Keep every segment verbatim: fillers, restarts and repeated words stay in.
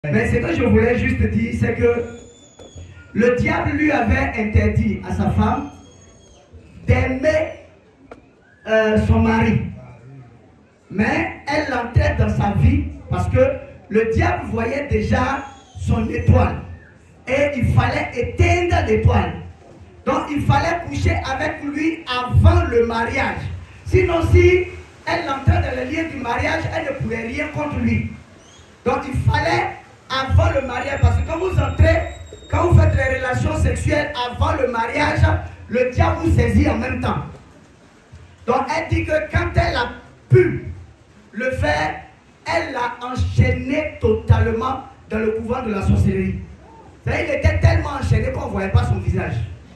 Mais ce que je voulais juste dire, c'est que le diable lui avait interdit à sa femme d'aimer euh, son mari. Mais elle l'entrait dans sa vie parce que le diable voyait déjà son étoile. Et il fallait éteindre l'étoile. Donc il fallait coucher avec lui avant le mariage. Sinon, si elle entrait dans le lien du mariage, elle ne pouvait rien contre lui. Donc il fallait avant le mariage, parce que quand vous entrez, quand vous faites les relations sexuelles avant le mariage, le diable vous saisit en même temps. Donc elle dit que quand elle a pu le faire, elle l'a enchaîné totalement dans le couvent de la sorcellerie. C'est-à-dire qu'il était tellement enchaîné qu'on ne voyait pas son visage.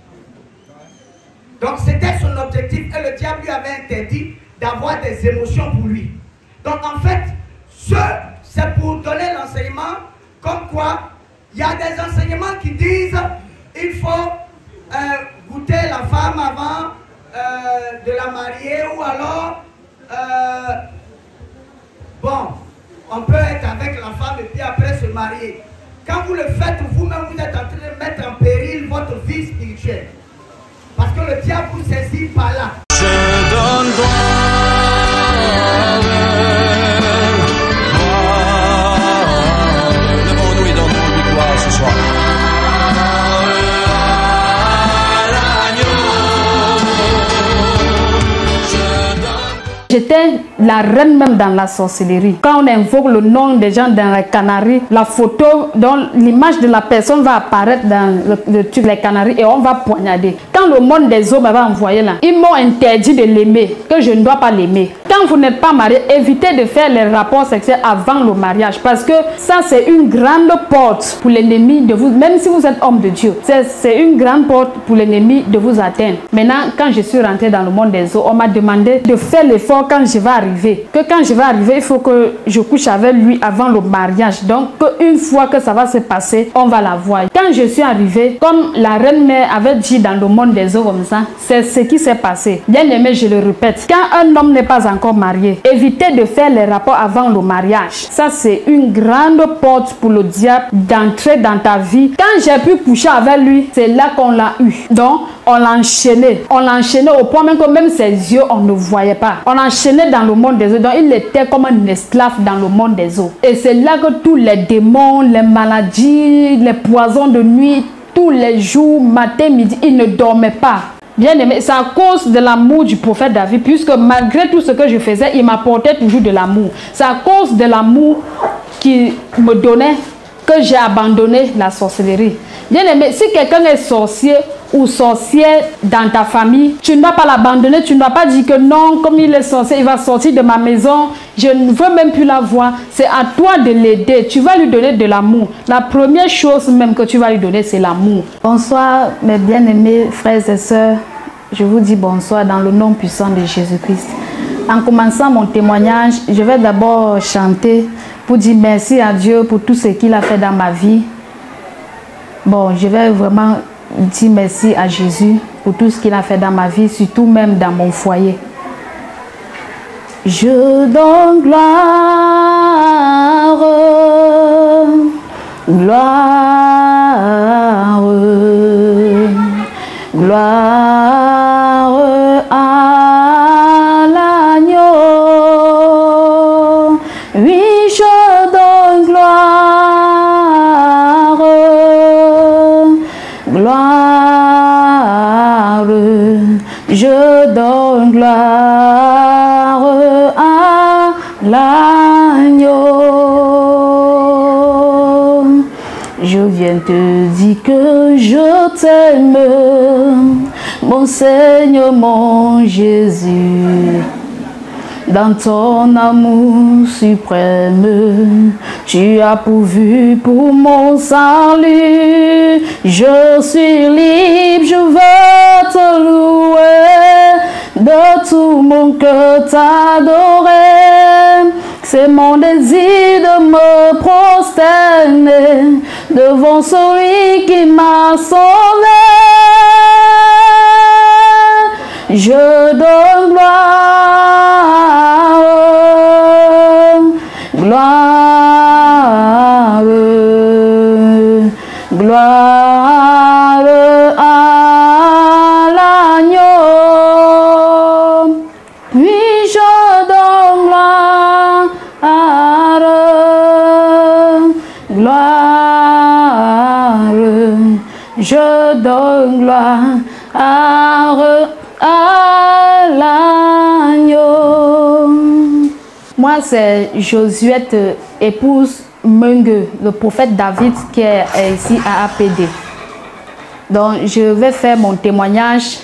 Donc c'était son objectif et le diable lui avait interdit d'avoir des émotions pour lui. Donc en fait, ce c'est pour donner l'enseignement comme quoi il y a des enseignements qui disent il faut euh, goûter la femme avant euh, de la marier ou alors euh, bon, on peut être avec la femme et puis après se marier. Quand vous le faites vous-même, vous êtes en train de mettre en péril votre vie spirituelle. Parce que le diable vous saisit par là. Je donne gloire, gloire. Levons-nous et donnons-lui gloire ce soir. J'étais la reine même dans la sorcellerie. Quand on invoque le nom des gens dans les Canaries, la photo, dont l'image de la personne va apparaître dans le, le truc, les Canaries, et on va poignarder. Quand le monde des hommes m'avait envoyé là, ils m'ont interdit de l'aimer, que je ne dois pas l'aimer. Quand vous n'êtes pas marié, évitez de faire les rapports sexuels avant le mariage, parce que ça c'est une grande porte pour l'ennemi de vous, même si vous êtes homme de Dieu, c'est une grande porte pour l'ennemi de vous atteindre. Maintenant, quand je suis rentrée dans le monde des eaux, on m'a demandé de faire l'effort quand je vais arriver, que quand je vais arriver, il faut que je couche avec lui avant le mariage. Donc, une fois que ça va se passer, on va la voir. Quand je suis arrivée, comme la reine mère avait dit dans le monde des eaux comme ça, c'est ce qui s'est passé. Bien aimé, je le répète, quand un homme n'est pas encore marié, évitez de faire les rapports avant le mariage. Ça, c'est une grande porte pour le diable d'entrer dans ta vie. Quand j'ai pu coucher avec lui, c'est là qu'on l'a eu. Donc, on l'a enchaîné. On l'a enchaîné au point même que même ses yeux, on ne voyait pas. On l'a enchaîné dans le monde des eaux. Donc, il était comme un esclave dans le monde des eaux. Et c'est là que tous les démons, les maladies, les poisons de nuit, tous les jours, matin, midi, il ne dormait pas. Bien aimé, c'est à cause de l'amour du prophète David, puisque malgré tout ce que je faisais, il m'apportait toujours de l'amour. C'est à cause de l'amour qu'il me donnait que j'ai abandonné la sorcellerie. Bien aimé, si quelqu'un est sorcier ou sorcière dans ta famille, tu ne dois pas l'abandonner, tu ne dois pas dire que non, comme il est sorcier, il va sortir de ma maison, je ne veux même plus la voir. C'est à toi de l'aider, tu vas lui donner de l'amour. La première chose même que tu vas lui donner, c'est l'amour. Bonsoir mes bien-aimés frères et sœurs, je vous dis bonsoir dans le nom puissant de Jésus-Christ. En commençant mon témoignage, je vais d'abord chanter pour dire merci à Dieu pour tout ce qu'il a fait dans ma vie. Bon, je vais vraiment dire merci à Jésus pour tout ce qu'il a fait dans ma vie, surtout même dans mon foyer. Je donne gloire, gloire, gloire à l'agneau. Oui, je donne gloire, gloire, je donne gloire à l'agneau. Je viens te dire que je t'aime, mon Seigneur, mon Jésus. Dans ton amour suprême, tu as pourvu pour mon salut. Je suis libre, je veux te louer, de tout mon cœur t'adorer. C'est mon désir de me prosterner devant celui qui m'a sauvé. Je donne gloire, gloire. Gloire à l'agneau. Oui, je donne gloire. Gloire. Je donne gloire à l'agneau. Moi, c'est Josuette, épouse Mungue, le prophète David qui est ici à A P D. Donc, je vais faire mon témoignage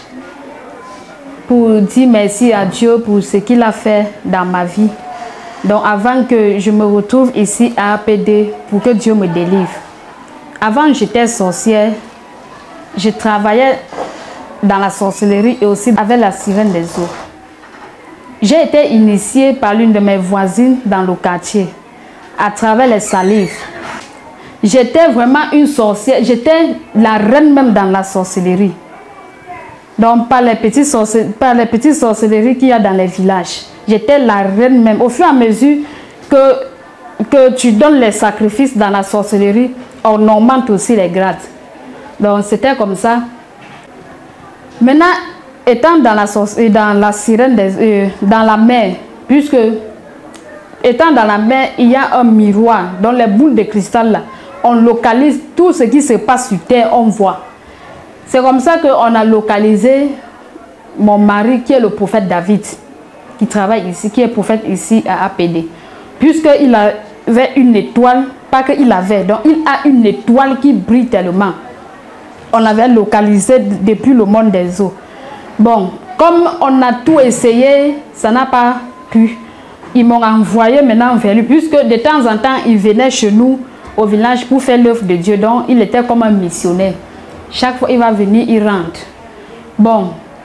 pour dire merci à Dieu pour ce qu'il a fait dans ma vie. Donc, avant que je me retrouve ici à A P D, pour que Dieu me délivre. Avant, j'étais sorcière. Je travaillais dans la sorcellerie et aussi avec la sirène des eaux. J'ai été initiée par l'une de mes voisines dans le quartier, à travers les salives. J'étais vraiment une sorcière, j'étais la reine même dans la sorcellerie. Donc par les petites sorcelleries, par les petites sorcelleries qu'il y a dans les villages. J'étais la reine même. Au fur et à mesure que, que tu donnes les sacrifices dans la sorcellerie, on augmente aussi les grades. Donc c'était comme ça. Maintenant, étant dans la, dans la sirène, des, euh, dans la mer, puisque étant dans la mer, il y a un miroir, dans les boules de cristal là, on localise tout ce qui se passe sur terre, on voit. C'est comme ça qu'on a localisé mon mari qui est le prophète David, qui travaille ici, qui est prophète ici à A P D. Puisqu'il avait une étoile, pas qu'il avait, donc il a une étoile qui brille tellement. On l'avait localisé depuis le monde des eaux. Bon, comme on a tout essayé, ça n'a pas pu. Ils m'ont envoyé maintenant vers lui, puisque de temps en temps, il venait chez nous, au village, pour faire l'œuvre de Dieu. Donc, il était comme un missionnaire. Chaque fois, il va venir, il rentre. Bon.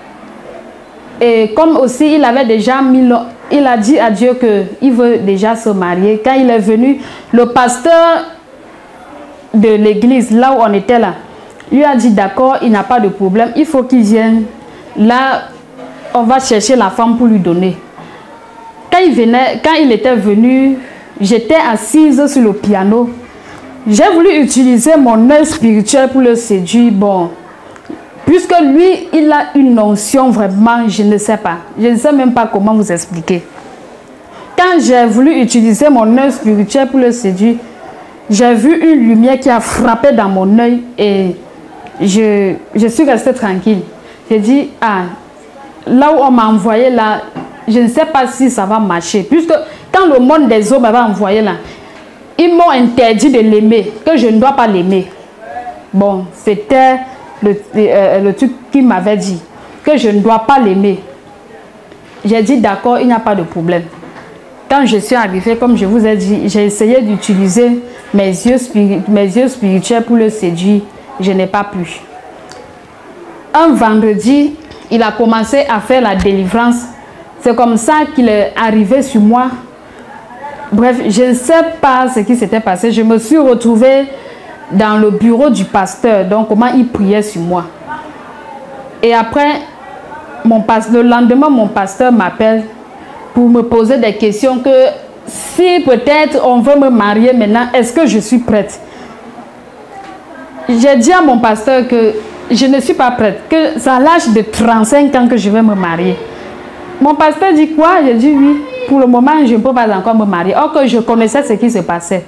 Et comme aussi, il avait déjà mis, il a dit à Dieu qu'il veut déjà se marier. Quand il est venu, le pasteur de l'église, là où on était là, lui a dit d'accord, il n'a pas de problème, il faut qu'il vienne. Là, on va chercher la femme pour lui donner. Quand il venait, quand il était venu, j'étais assise sur le piano. J'ai voulu utiliser mon œil spirituel pour le séduire. Bon, puisque lui, il a une notion vraiment, je ne sais pas. Je ne sais même pas comment vous expliquer. Quand j'ai voulu utiliser mon œil spirituel pour le séduire, j'ai vu une lumière qui a frappé dans mon œil et je, je suis restée tranquille. J'ai dit, ah, là où on m'a envoyé là, je ne sais pas si ça va marcher. Puisque quand le monde des hommes m'avait envoyé là, ils m'ont interdit de l'aimer, que je ne dois pas l'aimer. Bon, c'était le, euh, le truc qu'il m'avait dit, que je ne dois pas l'aimer. J'ai dit, d'accord, il n'y a pas de problème. Quand je suis arrivée, comme je vous ai dit, j'ai essayé d'utiliser mes yeux, mes yeux spirituels pour le séduire. Je n'ai pas pu. Un vendredi, il a commencé à faire la délivrance. C'est comme ça qu'il est arrivé sur moi. Bref, je ne sais pas ce qui s'était passé. Je me suis retrouvée dans le bureau du pasteur. Donc, comment il priait sur moi. Et après, mon pasteur, le lendemain, mon pasteur m'appelle pour me poser des questions que si peut-être on veut me marier maintenant, est-ce que je suis prête? J'ai dit à mon pasteur que je ne suis pas prête, que c'est à l'âge de trente-cinq ans que je vais me marier. Mon pasteur dit quoi? J'ai dit oui, pour le moment je ne peux pas encore me marier. Or que je connaissais ce qui se passait.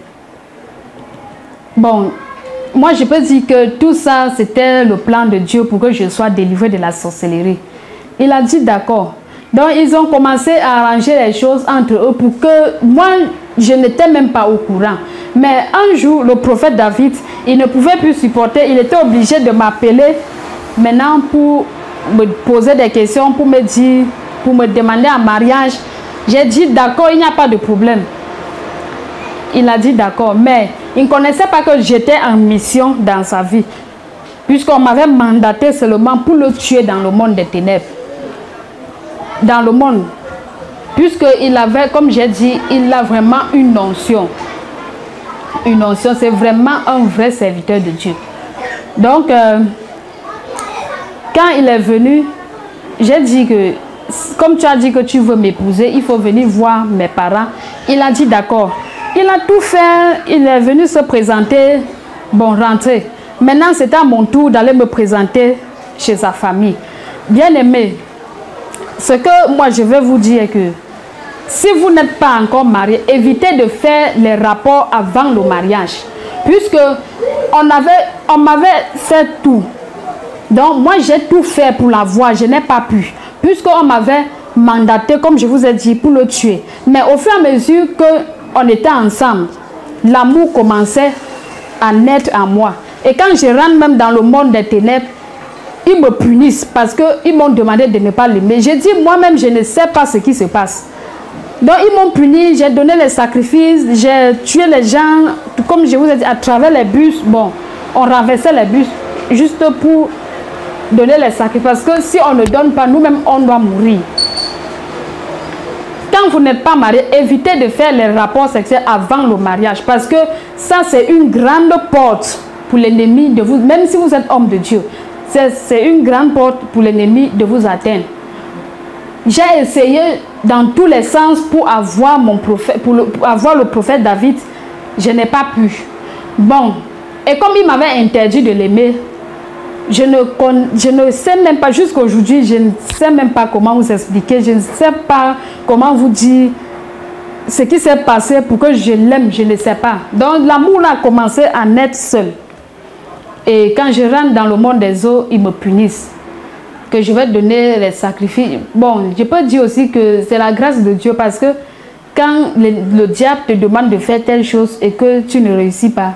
Bon, moi je peux dire que tout ça c'était le plan de Dieu pour que je sois délivrée de la sorcellerie. Il a dit d'accord. Donc ils ont commencé à arranger les choses entre eux pour que moi je n'étais même pas au courant. Mais un jour le prophète David, il ne pouvait plus supporter, il était obligé de m'appeler maintenant pour me poser des questions, pour me dire, pour me demander un mariage. J'ai dit d'accord, il n'y a pas de problème. Il a dit d'accord, mais il ne connaissait pas que j'étais en mission dans sa vie, puisqu'on m'avait mandaté seulement pour le tuer dans le monde des ténèbres. Dans le monde, puisqu'il avait, comme j'ai dit, il a vraiment une notion. Une notion, c'est vraiment un vrai serviteur de Dieu. Donc, euh, quand il est venu, j'ai dit que, comme tu as dit que tu veux m'épouser, il faut venir voir mes parents. Il a dit d'accord. Il a tout fait, il est venu se présenter, bon, rentrer. Maintenant, c'est à mon tour d'aller me présenter chez sa famille. Bien aimé, ce que moi je vais vous dire est que si vous n'êtes pas encore marié, évitez de faire les rapports avant le mariage. Puisque on avait, on m'avait fait tout. Donc moi j'ai tout fait pour l'avoir, je n'ai pas pu. Puisqu'on m'avait mandaté, comme je vous ai dit, pour le tuer. Mais au fur et à mesure qu'on était ensemble, l'amour commençait à naître en moi. Et quand je rentre même dans le monde des ténèbres, ils me punissent parce qu'ils m'ont demandé de ne pas l'aimer. J'ai dit moi-même, je ne sais pas ce qui se passe. Donc ils m'ont puni, j'ai donné les sacrifices, j'ai tué les gens, comme je vous ai dit, à travers les bus. Bon, on renversait les bus juste pour donner les sacrifices. Parce que si on ne donne pas, nous-mêmes, on doit mourir. Quand vous n'êtes pas marié, évitez de faire les rapports sexuels avant le mariage. Parce que ça, c'est une grande porte pour l'ennemi de vous, même si vous êtes homme de Dieu. C'est une grande porte pour l'ennemi de vous atteindre. J'ai essayé dans tous les sens pour avoir, mon prophète, pour, le, pour avoir le prophète David. Je n'ai pas pu. Bon, et comme il m'avait interdit de l'aimer, je ne, je ne sais même pas, jusqu'à aujourd'hui, je ne sais même pas comment vous expliquer. Je ne sais pas comment vous dire ce qui s'est passé pour que je l'aime, je ne sais pas. Donc l'amour a commencé à naître seul. Et quand je rentre dans le monde des eaux, ils me punissent. Que je vais donner les sacrifices. Bon, je peux dire aussi que c'est la grâce de Dieu parce que quand le, le diable te demande de faire telle chose et que tu ne réussis pas,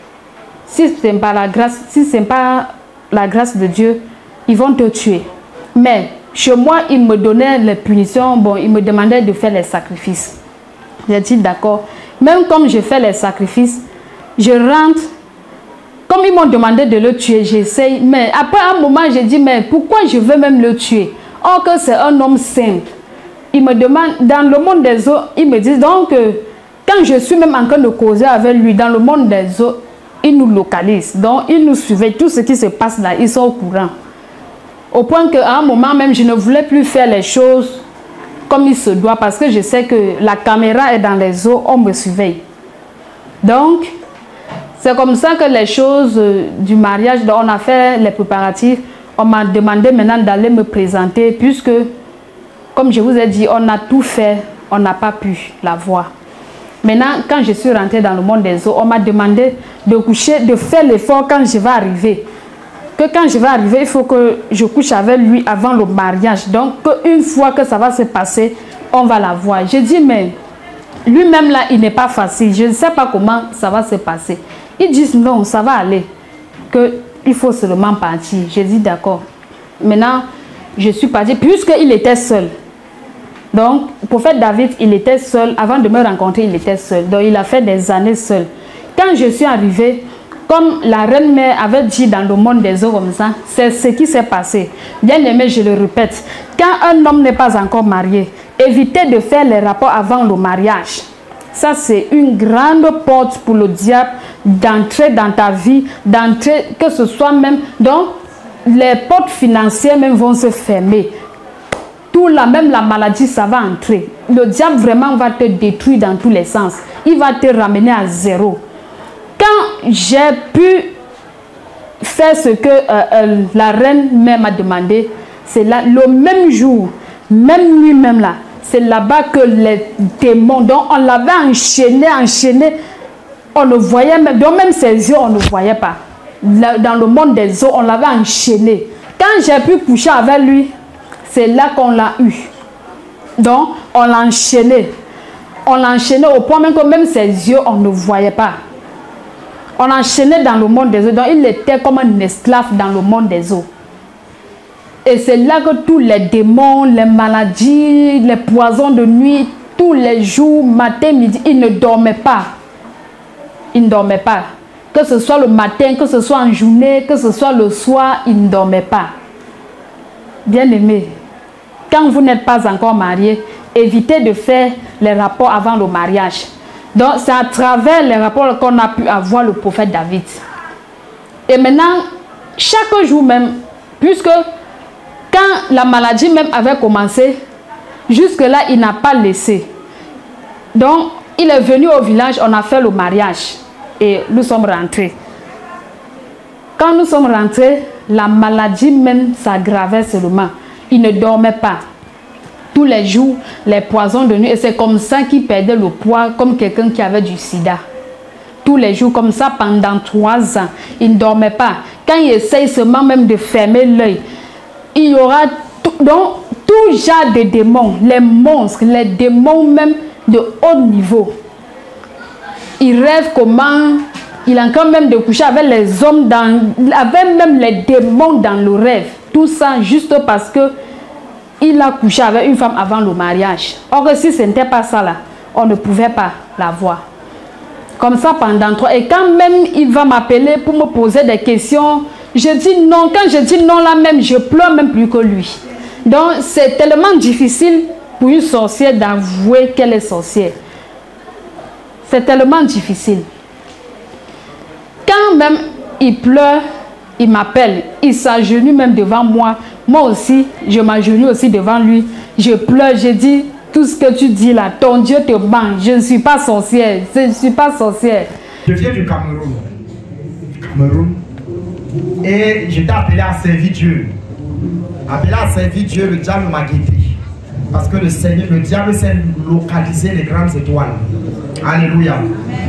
si ce n'est pas la grâce, si ce n'est pas la grâce de Dieu, ils vont te tuer. Mais chez moi, ils me donnaient les punitions, bon, ils me demandaient de faire les sacrifices. J'ai dit d'accord. Même comme je fais les sacrifices, je rentre. Comme ils m'ont demandé de le tuer, j'essaye. Mais après un moment, j'ai dit, mais pourquoi je veux même le tuer? Or que c'est un homme simple. Il me demande, dans le monde des eaux, ils me disent donc, euh, quand je suis même en train de causer avec lui, dans le monde des eaux, ils nous localisent. Donc, ils nous suivaient. Tout ce qui se passe là, ils sont au courant. Au point qu'à un moment même, je ne voulais plus faire les choses comme il se doit. Parce que je sais que la caméra est dans les eaux, on me surveille. Donc, c'est comme ça que les choses euh, du mariage, donc on a fait les préparatifs. On m'a demandé maintenant d'aller me présenter puisque, comme je vous ai dit, on a tout fait, on n'a pas pu la voir. Maintenant, quand je suis rentrée dans le monde des eaux, on m'a demandé de coucher, de faire l'effort quand je vais arriver. Que quand je vais arriver, il faut que je couche avec lui avant le mariage. Donc, une fois que ça va se passer, on va la voir. J'ai dit, mais lui-même là, il n'est pas facile. Je ne sais pas comment ça va se passer. Ils disent non, ça va aller. Qu'il faut seulement partir. J'ai dit d'accord. Maintenant, je suis partie puisqu'il était seul. Donc, le prophète David, il était seul. Avant de me rencontrer, il était seul. Donc, il a fait des années seul. Quand je suis arrivée, comme la reine-mère avait dit dans le monde des eaux comme ça, c'est ce qui s'est passé. Bien aimé, je le répète. Quand un homme n'est pas encore marié, évitez de faire les rapports avant le mariage. Ça, c'est une grande porte pour le diable d'entrer dans ta vie, d'entrer, que ce soit même... Donc, les portes financières même vont se fermer. Tout là, même la maladie, ça va entrer. Le diable vraiment va te détruire dans tous les sens. Il va te ramener à zéro. Quand j'ai pu faire ce que euh, euh, la reine même m'a demandé, c'est là, le même jour, même nuit même là, c'est là-bas que les démons, donc on l'avait enchaîné, enchaîné, on ne voyait même, donc même ses yeux, on ne voyait pas. Là, dans le monde des eaux, on l'avait enchaîné. Quand j'ai pu coucher avec lui, c'est là qu'on l'a eu. Donc, on l'a enchaîné. On l'a enchaîné au point même que même ses yeux, on ne voyait pas. On l'a enchaîné dans le monde des eaux. Donc, il était comme un esclave dans le monde des eaux. Et c'est là que tous les démons, les maladies, les poisons de nuit, tous les jours, matin, midi, ils ne dormaient pas. Ils ne dormaient pas. Que ce soit le matin, que ce soit en journée, que ce soit le soir, ils ne dormaient pas. Bien aimé, quand vous n'êtes pas encore marié, évitez de faire les rapports avant le mariage. Donc, c'est à travers les rapports qu'on a pu avoir le prophète David. Et maintenant, chaque jour même, puisque quand la maladie même avait commencé, jusque-là, il n'a pas laissé. Donc, il est venu au village, on a fait le mariage. Et nous sommes rentrés. Quand nous sommes rentrés, la maladie même s'aggravait seulement. Il ne dormait pas. Tous les jours, les poisons de nuit. Et c'est comme ça qu'il perdait le poids, comme quelqu'un qui avait du sida. Tous les jours, comme ça, pendant trois ans. Il ne dormait pas. Quand il essaye seulement même de fermer l'œil, il y aura tout, donc, tout genre de démons, les monstres, les démons même de haut niveau. Il rêve comment... Il est encore même de coucher avec les hommes, dans, avec même les démons dans le rêve. Tout ça juste parce que il a couché avec une femme avant le mariage. Or, si ce n'était pas ça là, on ne pouvait pas la voir. Comme ça pendant trois. Et quand même il va m'appeler pour me poser des questions, je dis non. Quand je dis non là même, je pleure même plus que lui. Donc c'est tellement difficile pour une sorcière d'avouer qu'elle est sorcière. C'est tellement difficile. Quand même il pleure, il m'appelle, il s'agenouille même devant moi. Moi aussi, je m'agenouille aussi devant lui. Je pleure, je dis, tout ce que tu dis là, ton Dieu te ment. Je ne suis pas sorcière, je ne suis pas sorcière. Je viens du Cameroun. Cameroun. Et j'étais appelé à servir Dieu. Appelé à servir Dieu, le diable m'a guetté. Parce que le Seigneur, le diable sait localiser les grandes étoiles. Alléluia.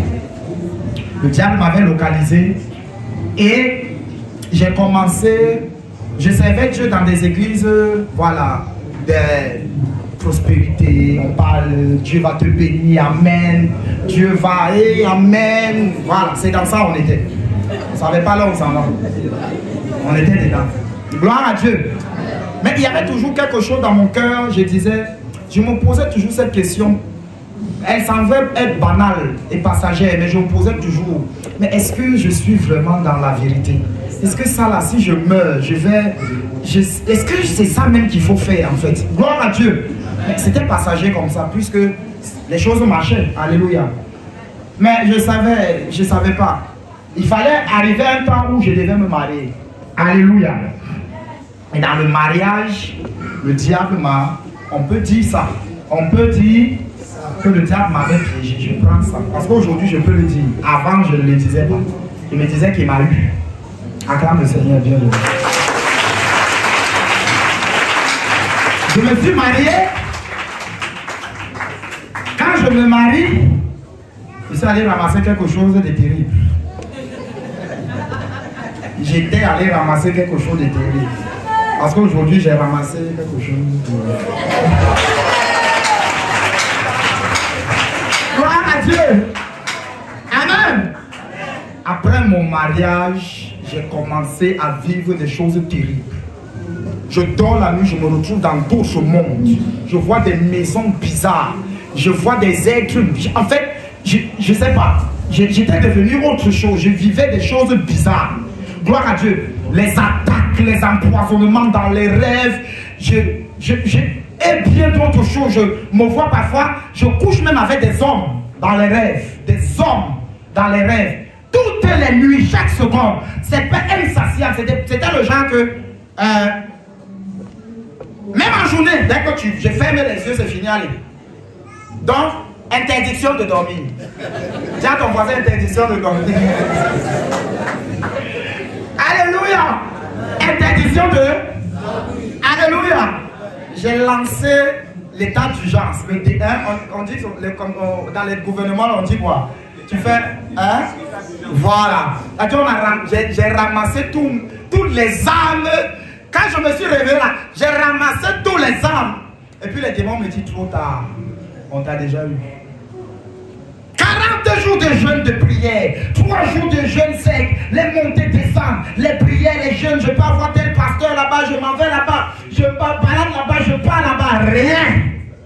Le diable m'avait localisé et j'ai commencé, je servais Dieu dans des églises, voilà, de prospérité, on parle, Dieu va te bénir, amen, Dieu va, et amen, voilà, c'est dans ça on était. On ne savait pas là où on s'en va. On était dedans. Gloire à Dieu. Mais il y avait toujours quelque chose dans mon cœur, je disais, je me posais toujours cette question. Elle semblait être banale et passagère, mais je me posais toujours, mais est-ce que je suis vraiment dans la vérité? Est-ce que ça là, si je meurs, je vais... Est-ce que c'est ça même qu'il faut faire en fait? Gloire à Dieu. C'était passager comme ça, puisque les choses marchaient. Alléluia. Mais je savais, je savais pas. Il fallait arriver à un temps où je devais me marier. Alléluia. Et dans le mariage, le diable m'a... On peut dire ça. On peut dire... que le diable m'avait piégé, je prends ça. Parce qu'aujourd'hui, je peux le dire. Avant, je ne le disais pas. Il me disait qu'il m'a eu. Acclame le Seigneur, bien le. Je me suis marié. Quand je me marie, je suis allé ramasser quelque chose de terrible. J'étais allé ramasser quelque chose de terrible. Parce qu'aujourd'hui, j'ai ramassé quelque chose de... Gloire à Dieu. Amen. Après mon mariage, j'ai commencé à vivre des choses terribles. Je dors la nuit, je me retrouve dans d'autres mondes. Je vois des maisons bizarres. Je vois des êtres... En fait, je ne sais pas. J'étais devenu autre chose. Je vivais des choses bizarres. Gloire à Dieu. Les attaques, les empoisonnements dans les rêves. Je... je, je Et bien d'autres choses. Je me vois parfois, je couche même avec des hommes dans les rêves. Des hommes dans les rêves. Toutes les nuits, chaque seconde. C'est pas insatiable. C'était le genre que... Euh, même en journée, dès que tu... Je ferme les yeux, c'est fini, allez. Donc, interdiction de dormir. Dis à ton voisin, interdiction de dormir. Alléluia. Interdiction de... Alléluia. J'ai lancé l'état d'urgence, le D un, on, on dit, le, comme, on, dans les gouvernements, on dit quoi? Tu fais, hein? Voilà. J'ai ramassé toutes les armes. Quand je me suis réveillé là, j'ai ramassé tous les armes. Et puis les démons me disent, trop tard, on t'a déjà eu. quarante jours de jeûne de prière, trois jours de jeûne sec, les montées descendent, les prières, les jeûnes, je peux avoir tel pasteur là-bas, je m'en vais là-bas, je pars là-bas, je pars là-bas, rien.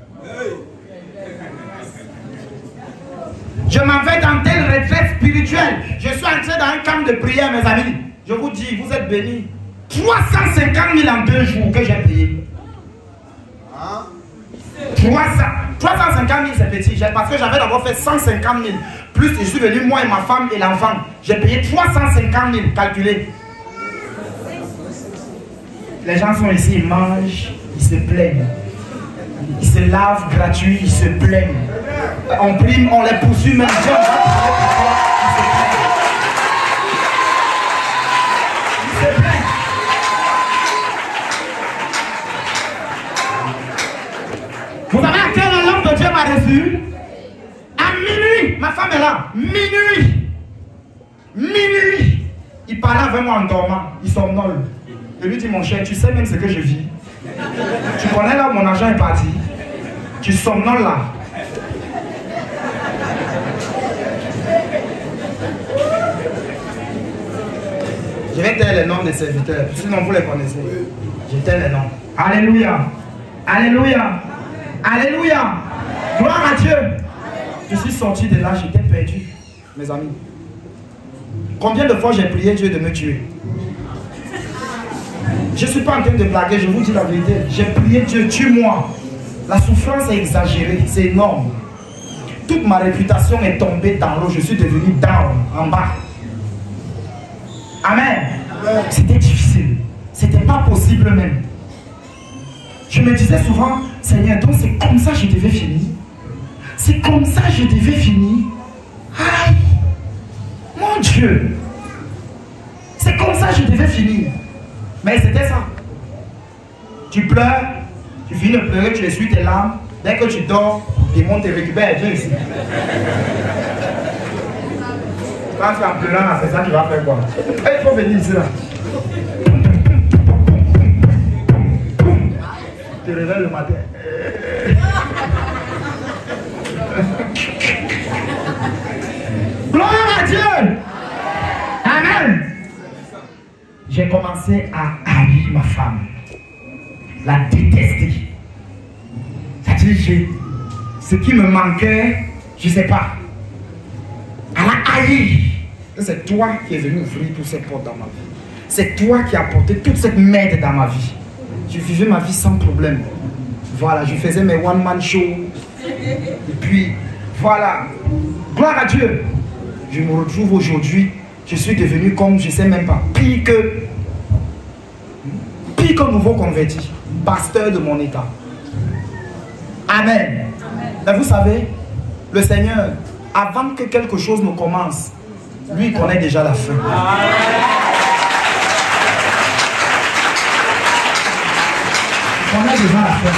Je m'en vais dans telle retraite spirituelle, je suis entré dans un camp de prière, mes amis. Je vous dis, vous êtes bénis. trois cent cinquante mille en deux jours que j'ai payé. trois cent cinquante mille c'est petit, parce que j'avais d'abord fait cent cinquante mille. Plus je suis venu moi et ma femme et l'enfant. J'ai payé trois cent cinquante mille, calculé. Les gens sont ici, ils mangent, ils se plaignent. Ils se lavent gratuit, ils se plaignent. On prime, on les poursuit, même Dieu, on va prier pour toi, ils se plaignent. là, minuit. Minuit. Il parlait avec moi en dormant. Il somnole. Je lui dis, mon cher, tu sais même ce que je vis. Tu connais là où mon argent est parti. Tu somnoles là. Je vais taire les noms des serviteurs. Sinon vous les connaissez. Je taire les noms. Alléluia. Alléluia. Alléluia. Gloire à Dieu. Je suis sorti de là, j'étais perdu, mes amis. Combien de fois j'ai prié Dieu de me tuer? Je ne suis pas en train de blaguer, je vous dis la vérité. J'ai prié Dieu, tue-moi. La souffrance est exagérée, c'est énorme. Toute ma réputation est tombée dans l'eau, je suis devenu down, en bas. Amen. C'était difficile. C'était pas possible même. Je me disais souvent, Seigneur, donc c'est comme ça que je devais finir. C'est comme ça que je devais finir. Aïe. Mon Dieu. C'est comme ça que je devais finir. Mais c'était ça. Tu pleures, tu finis de pleurer, tu essuies tes larmes. Dès que tu dors, les démons te récupèrent. Viens ici. Quand tu es en pleurant, c'est ça que tu vas faire quoi? Il faut venir ici là. Tu te réveilles le matin. Gloire à Dieu. Amen. J'ai commencé à haïr ma femme. La détester. C'est-à-dire, ce qui me manquait, je ne sais pas. Elle a haï. C'est toi qui es venu ouvrir toutes ces portes dans ma vie. C'est toi qui as apporté toute cette merde dans ma vie. Je vivais ma vie sans problème. Voilà, je faisais mes one-man shows. Et puis, voilà. Gloire à Dieu. Je me retrouve aujourd'hui. Je suis devenu comme, je ne sais même pas, pire que, pire que nouveau converti. Pasteur de mon état. Amen. Mais vous savez, le Seigneur, avant que quelque chose ne commence, lui il connaît déjà la fin. Il connaît déjà la fin.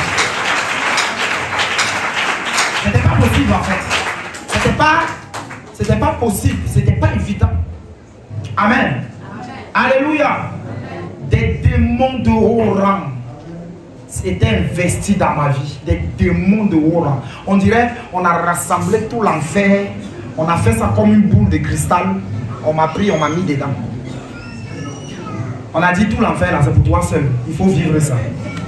C'était pas possible en fait. C'était pas, c'était pas possible. C'était pas évident. Amen. Amen. Alléluia. Amen. Des démons de haut rang s'étaient investis dans ma vie. Des démons de haut rang. On dirait, on a rassemblé tout l'enfer. On a fait ça comme une boule de cristal. On m'a pris, on m'a mis dedans. On a dit tout l'enfer là, c'est pour toi seul. Il faut vivre ça.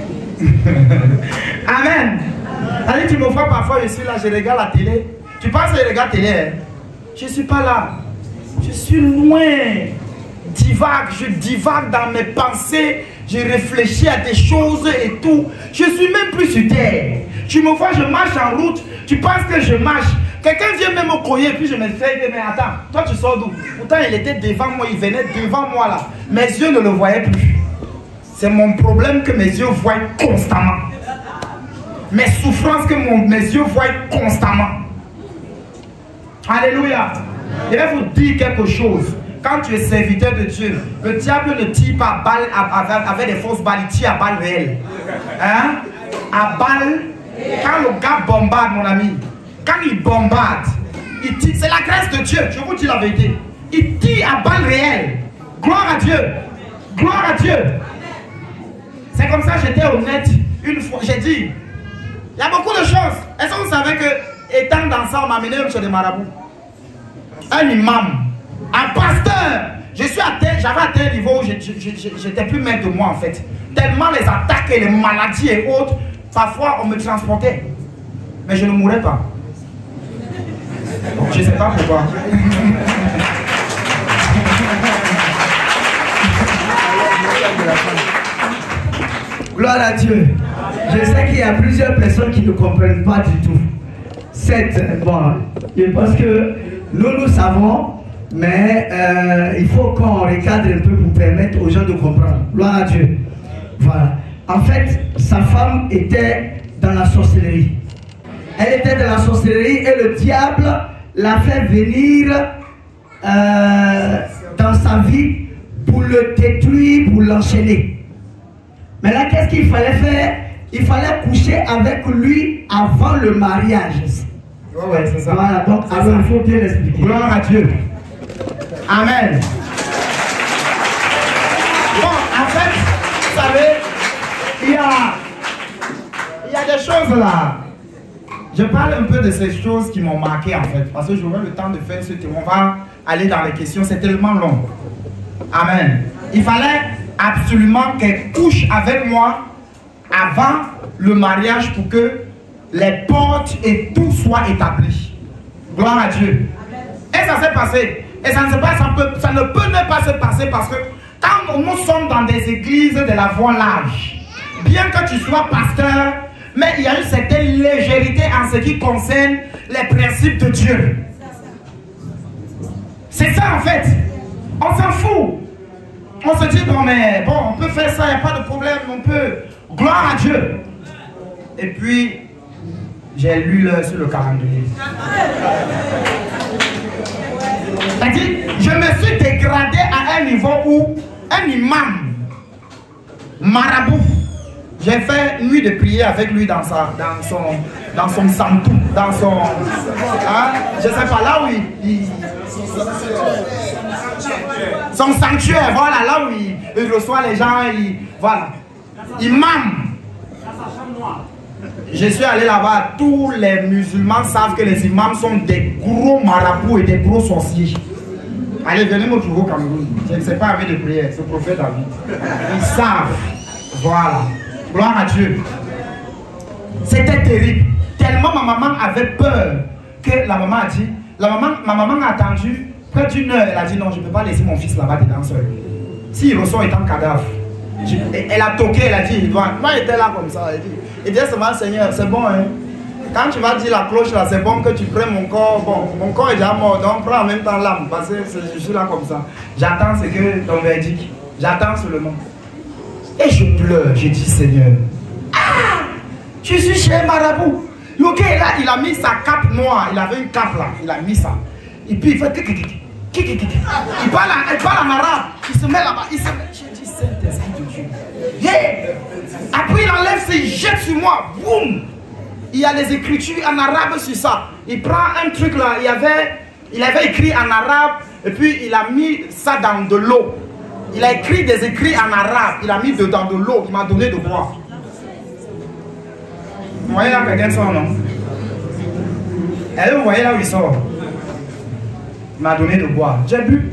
Amen. Allez, tu me vois parfois, je suis là, je regarde la télé. Tu penses que je regarde la télé, hein? Je ne suis pas là. Je suis loin. Divague, je divague dans mes pensées. Je réfléchis à des choses et tout. Je suis même plus sur terre. Tu me vois, je marche en route. Tu penses que je marche. Quelqu'un vient même me cogner, puis je me fais, mais attends, toi tu sors d'où? Pourtant il était devant moi, il venait devant moi là. Mes yeux ne le voyaient plus. C'est mon problème que mes yeux voient constamment. Mes souffrances que mon, mes yeux voient constamment. Alléluia. Je vais vous dire quelque chose. Quand tu es serviteur de Dieu, le diable ne tire pas à balle avec des fausses balles, il tire à balles réelles. Hein? À balles, quand le gars bombarde, mon ami, quand il bombarde, il tire, c'est la grâce de Dieu, je vous dis la vérité. Il tire à balles réelles. Gloire à Dieu. Gloire à Dieu. C'est comme ça que j'étais honnête une fois. J'ai dit, il y a beaucoup de choses. Est-ce que vous savez que, étant dans ça, on m'a amené chez des marabouts? Un imam, un pasteur. Je suis à tel, j'avais atteint un niveau où j'étais plus maître de moi en fait. Tellement les attaques et les maladies et autres, parfois on me transportait. Mais je ne mourrais pas. Je ne sais pas pourquoi. Gloire à Dieu. Je sais qu'il y a plusieurs personnes qui ne comprennent pas du tout. Cette, bon, je pense que nous, nous savons, mais euh, il faut qu'on recadre un peu pour permettre aux gens de comprendre. Gloire à Dieu. Voilà. En fait, sa femme était dans la sorcellerie. Elle était dans la sorcellerie et le diable l'a fait venir euh, dans sa vie pour le détruire, pour l'enchaîner. Mais là, qu'est-ce qu'il fallait faire? Il fallait coucher avec lui avant le mariage. Oh ouais, c'est ça. Voilà, donc alors il faut bien l'expliquer. Gloire à Dieu. Amen. Bon, en fait, vous savez, il y a, il y a des choses là. Je parle un peu de ces choses qui m'ont marqué en fait, parce que j'aurai le temps de faire ce témoin. On va aller dans les questions, c'est tellement long. Amen. Il fallait absolument qu'elle couche avec moi avant le mariage pour que les portes et tout soit établi. Gloire à Dieu. Et ça s'est passé. Et ça ne, se passe, ça, peut, ça ne peut ne pas se passer parce que quand nous sommes dans des églises de la voie large, bien que tu sois pasteur, mais il y a une certaine légèreté en ce qui concerne les principes de Dieu. C'est ça en fait. On s'en fout. On se dit, bon, mais bon, on peut faire ça, il n'y a pas de problème, on peut. Gloire à Dieu. Et puis, j'ai lu l'heure sur le calendrier. C'est-à-dire, je me suis dégradé à un niveau où un imam, marabout, j'ai fait nuit de prière avec lui dans, sa, dans son dans son santou, dans son... Hein, je sais pas, là où il... il son sanctuaire, voilà, là où il, il reçoit les gens, il, voilà. Imam. Je suis allé là-bas, tous les musulmans savent que les imams sont des gros marabouts et des gros sorciers. Allez, venez me trouver au Cameroun. Je ne sais pas avec de prière, ce prophète David. Ils savent. Voilà. Gloire à Dieu. C'était terrible. Tellement ma maman avait peur que la maman a dit, la maman, ma maman a attendu près d'une heure. Elle a dit non, je ne peux pas laisser mon fils là-bas dedans seul. S'il ressort étant cadavre. Je, elle a toqué, elle a dit, moi j'étais là comme ça. Elle dit, elle dit seulement Seigneur, c'est bon hein. Quand tu vas dire la cloche là, c'est bon que tu prennes mon corps. Bon, mon corps est déjà mort, donc prends en même temps l'âme. Parce que je suis là comme ça. J'attends ce que ton verdict. J'attends seulement. Et je pleure, je dis Seigneur. Ah! Je suis chez un marabout. Le gars là, il a mis sa cape noire. Il avait une cape là, il a mis ça. Et puis il fait. Il parle, il parle en arabe. Il se met là-bas. Il se met. Je dis Saint-Esprit de Dieu. Yeah! Après il enlève ses jette sur moi. Boum! Il y a les écritures en arabe sur ça. Il prend un truc là, il avait, il avait écrit en arabe et puis il a mis ça dans de l'eau. Il a écrit des écrits en arabe, il a mis dedans de l'eau, il m'a donné de boire. Vous voyez là quelqu'un sort, non? Et là, vous voyez là où il sort? Il m'a donné de boire. J'ai bu.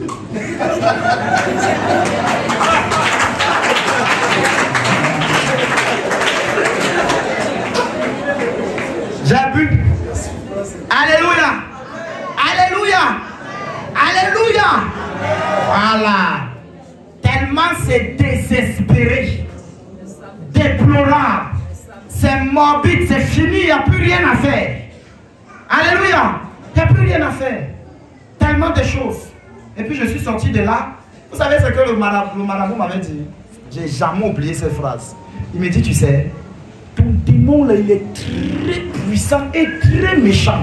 J'ai bu. Alléluia. Alléluia. Alléluia. Voilà. Tellement c'est désespéré. Déplorable. C'est morbide. C'est fini. Il n'y a plus rien à faire. Alléluia. Il n'y a plus rien à faire. Tellement de choses. Et puis je suis sorti de là. Vous savez ce que le marabout, le marabout m'avait dit? J'ai jamais oublié cette phrase. Il me dit, tu sais, ton démon là, il est très puissant et très méchant.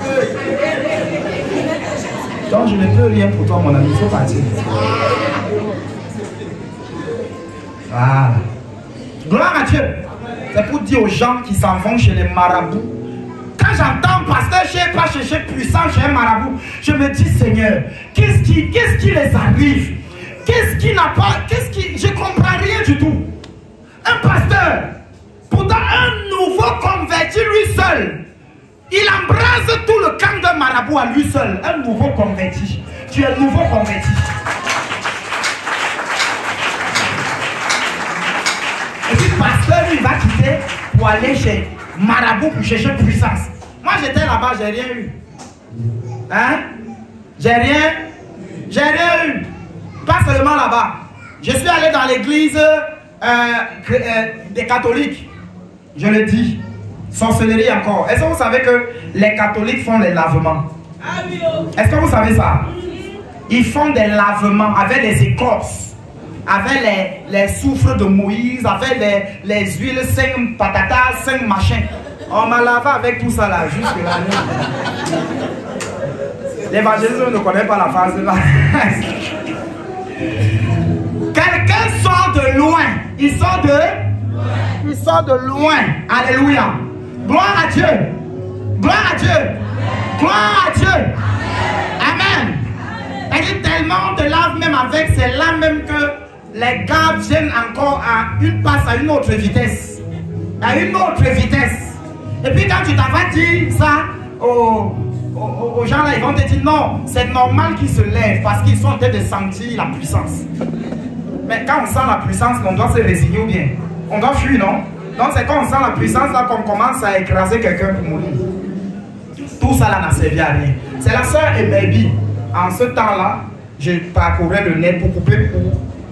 Donc je ne peux rien pour toi mon ami, il faut partir. Voilà. Gloire à Dieu. C'est pour dire aux gens qui s'en vont chez les marabouts. Quand j'entends pasteur, je n'ai pas cherché puissant chez un marabout, je me dis Seigneur, qu'est-ce qui, qu'est-ce qui les arrive? Qu'est-ce qui n'a pas, qu'est-ce qui, je ne comprends rien du tout. Un pasteur, pourtant un nouveau converti lui seul, il embrase tout le camp d'un marabout à lui seul. Un nouveau converti. Tu es nouveau converti. Et puis pasteur lui il va quitter pour aller chez marabout pour chercher puissance. Moi j'étais là-bas, j'ai rien eu. Hein? J'ai rien, j'ai rien eu. Pas seulement là-bas. Je suis allé dans l'église euh, euh, des catholiques. Je le dis. Sorcellerie encore. Est-ce que vous savez que les catholiques font les lavements? Est-ce que vous savez ça? Ils font des lavements avec les écorces, avec les, les soufres de Moïse, avec les, les huiles, cinq patatas, cinq machins. On m'a lavé avec tout ça là, jusque là. L'évangéliste ne connaît pas la phrase là. Quelqu'un sort de loin. Il sort de... Il sort de loin. Alléluia. Gloire à Dieu. Gloire à Dieu. Gloire à Dieu. Amen. C'est-à-dire tellement on te lave même avec, c'est là même que les gars viennent encore à une passe à une autre vitesse. À une autre vitesse. Et puis quand tu t'en vas dire ça aux, aux, aux gens là, ils vont te dire non, c'est normal qu'ils se lèvent parce qu'ils sont en train de sentir la puissance. Mais quand on sent la puissance, on doit se résigner ou bien on doit fuir, non? Donc c'est quand on sent la puissance là qu'on commence à écraser quelqu'un pour mourir. Tout ça là n'a servi à rien. C'est la sœur et baby. En ce temps-là, je parcourais le net pour couper pour.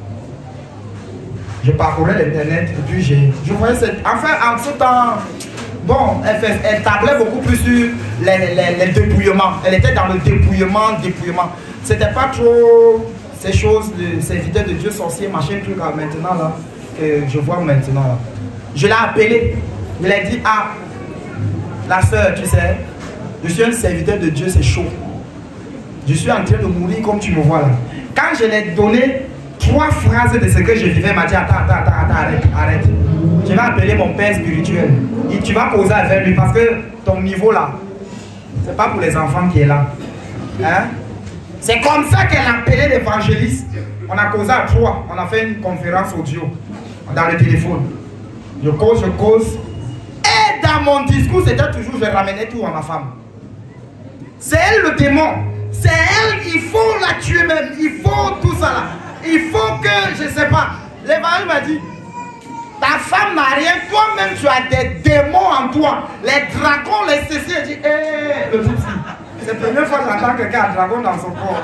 Je parcourais l'internet et puis j'ai. Je voyais cette. Enfin, en ce temps, bon, elle, fait, elle tablait beaucoup plus sur les, les, les dépouillements. Elle était dans le dépouillement, dépouillement. C'était pas trop ces choses de serviteurs de Dieu sorcier, machin, truc là, maintenant là, que je vois maintenant là. Je l'ai appelé. Je lui ai dit, ah, la sœur, tu sais, je suis un serviteur de Dieu, c'est chaud. Je suis en train de mourir comme tu me vois là. Quand je l'ai donné trois phrases de ce que je vivais, elle m'a dit attends, attends, attends, attends, arrête, arrête. Je vais appeler mon père spirituel. Et tu vas causer avec lui parce que ton niveau là, c'est pas pour les enfants qui est là. Hein? C'est comme ça qu'elle a appelé l'évangéliste. On a causé à trois. On a fait une conférence audio dans le téléphone. Je cause, je cause. Et dans mon discours, c'était toujours je ramenais tout à ma femme. C'est elle le démon. C'est elle, il faut la tuer même. Il faut tout ça là. Il faut que, je sais pas. L'évangile m'a dit, ta femme n'a rien, toi-même tu as des démons en toi. Les dragons, les ceci, elle dit, hé, hey, le gypsy. C'est la première fois que j'entends quelqu'un a un dragon dans son corps.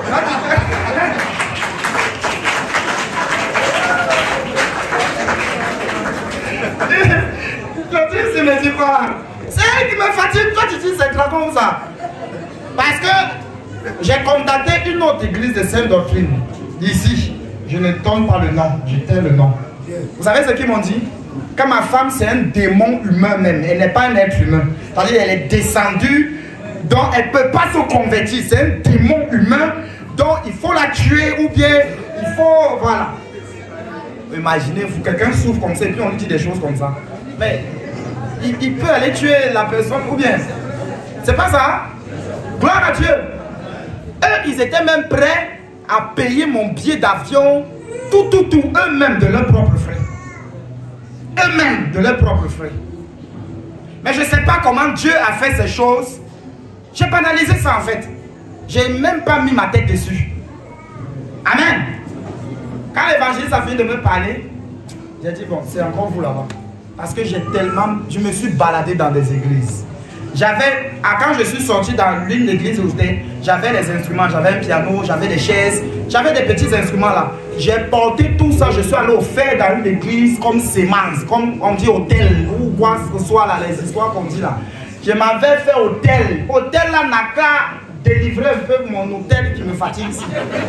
Le gypsy me dit quoi? C'est elle qui me fatigue, toi tu dis c'est dragon ou ça? Parce que j'ai contacté une autre église de sainte doctrine. Ici, je ne donne pas le nom, je tais le nom. Vous savez ce qu'ils m'ont dit? Que ma femme c'est un démon humain même, elle n'est pas un être humain. C'est-à-dire elle est descendue, donc elle ne peut pas se convertir. C'est un démon humain, donc il faut la tuer ou bien il faut, voilà. Imaginez-vous, quelqu'un souffre comme ça et puis on lui dit des choses comme ça. Mais il, il peut aller tuer la personne ou bien. C'est pas ça? Gloire à Dieu. Eux, ils étaient même prêts à payer mon billet d'avion, tout, tout, tout, eux-mêmes de leurs propres frais. Eux-mêmes de leurs propres frais. Mais je ne sais pas comment Dieu a fait ces choses. J'ai banalisé ça en fait. J'ai même pas mis ma tête dessus. Amen. Quand l'évangéliste a fini de me parler, j'ai dit bon, c'est encore vous là-bas. Parce que j'ai tellement, je me suis baladé dans des églises. J'avais, quand je suis sorti dans l'une des églises où j'avais des instruments, j'avais un piano, j'avais des chaises, j'avais des petits instruments là. J'ai porté tout ça, je suis allé au faire dans une église comme sémence, comme on dit hôtel, ou quoi que ce soit là, les histoires qu'on dit là. Je m'avais fait hôtel. Hôtel là n'a qu'à délivrer un peu mon hôtel qui me fatigue ici.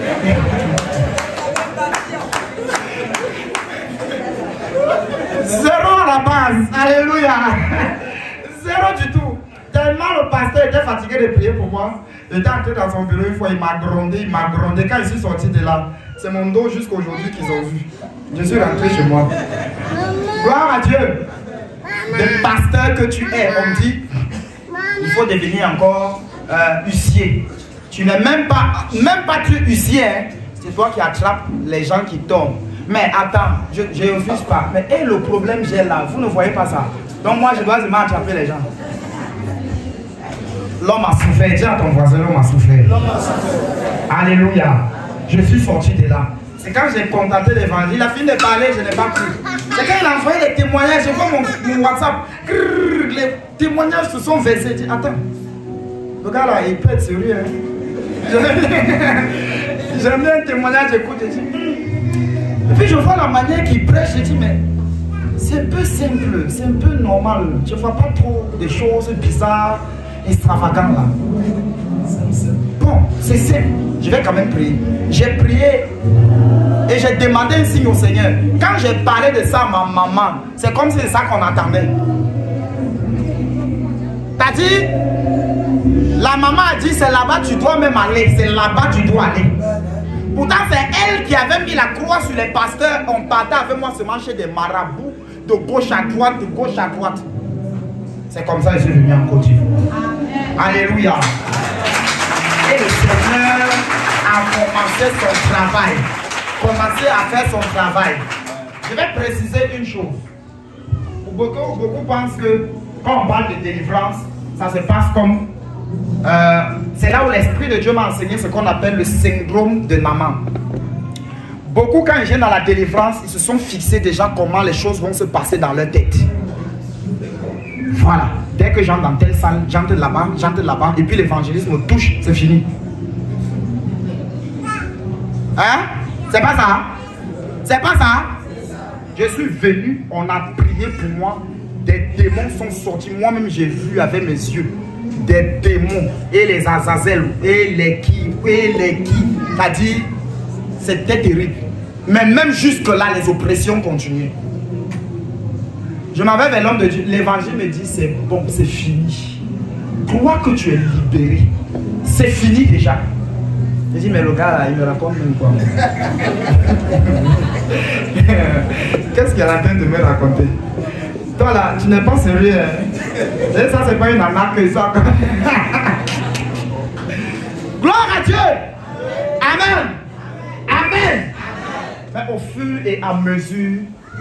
Zéro à la base, alléluia. Zéro du tout. Tellement le pasteur était fatigué de prier pour moi. Il était entré dans son bureau une fois, il m'a grondé, il m'a grondé. Quand je suis sorti de là, c'est mon dos jusqu'à aujourd'hui qu'ils ont vu. Je suis rentré chez moi. Gloire à Dieu. Le pasteur que tu es, on dit, il faut devenir encore euh, huissier. Tu n'es même pas, même pas tu huissier, hein. C'est toi qui attrapes les gens qui tombent. Mais attends, je ne refuse pas. Mais et le problème j'ai là, vous ne voyez pas ça. Donc moi je dois seulement attraper les gens. L'homme a souffert, dis à ton voisin, l'homme a souffert. Alléluia. Je suis sorti de là. C'est quand j'ai contacté l'évangile, il a fini de parler, je n'ai pas pris. C'est quand il a envoyé les témoignages, je vois mon, mon WhatsApp, grrr, les témoignages se sont versés. Je dis, attends, le gars là, il peut être sérieux. Hein. J'aime bien un témoignage, j'écoute, je dis, hmm. Et puis je vois la manière qu'il prêche, je dis, mais c'est un peu simple, c'est un peu normal. Je ne vois pas trop de choses bizarres, extravagantes là. Bon, c'est simple. Je vais quand même prier. J'ai prié et j'ai demandé un signe au Seigneur. Quand j'ai parlé de ça à ma maman, c'est comme si c'est ça qu'on attendait. T'as dit, la maman a dit, c'est là-bas tu dois même aller. C'est là-bas tu dois aller. Pourtant, c'est elle qui avait mis la croix sur les pasteurs. On partait avec moi seulement chez des marabouts, de gauche à droite, de gauche à droite. C'est comme ça que je suis venu en Côte d'Ivoire. Alléluia. Et le Seigneur a commencé son travail. Commencé à faire son travail. Je vais préciser une chose. Beaucoup, beaucoup pensent que quand on parle de délivrance, ça se passe comme... Euh, c'est là où l'Esprit de Dieu m'a enseigné ce qu'on appelle le syndrome de Naaman. Beaucoup, quand ils viennent dans la délivrance, ils se sont fixés déjà comment les choses vont se passer dans leur tête. Voilà. Dès que j'entre dans telle salle, j'entre là-bas, j'entre là-bas, et puis l'évangélisme me touche, c'est fini. Hein? C'est pas ça? C'est pas ça? Je suis venu, on a prié pour moi, des démons sont sortis. Moi-même, j'ai vu avec mes yeux des démons, et les Azazel, et les qui, et les qui. C'est-à-dire, c'était terrible. Mais même jusque-là, les oppressions continuaient. Je m'en vais vers l'homme de Dieu. L'évangile me dit, c'est bon, c'est fini. Crois que tu es libéré. C'est fini déjà. Je dis, mais le gars, là, il me raconte même quoi. Qu'est-ce qu'il est en train de me raconter? Toi là, tu n'es pas sérieux. Hein? Et ça, c'est pas une arnaque que ça. Gloire à Dieu. Amen. Amen. Mais au fur et à mesure,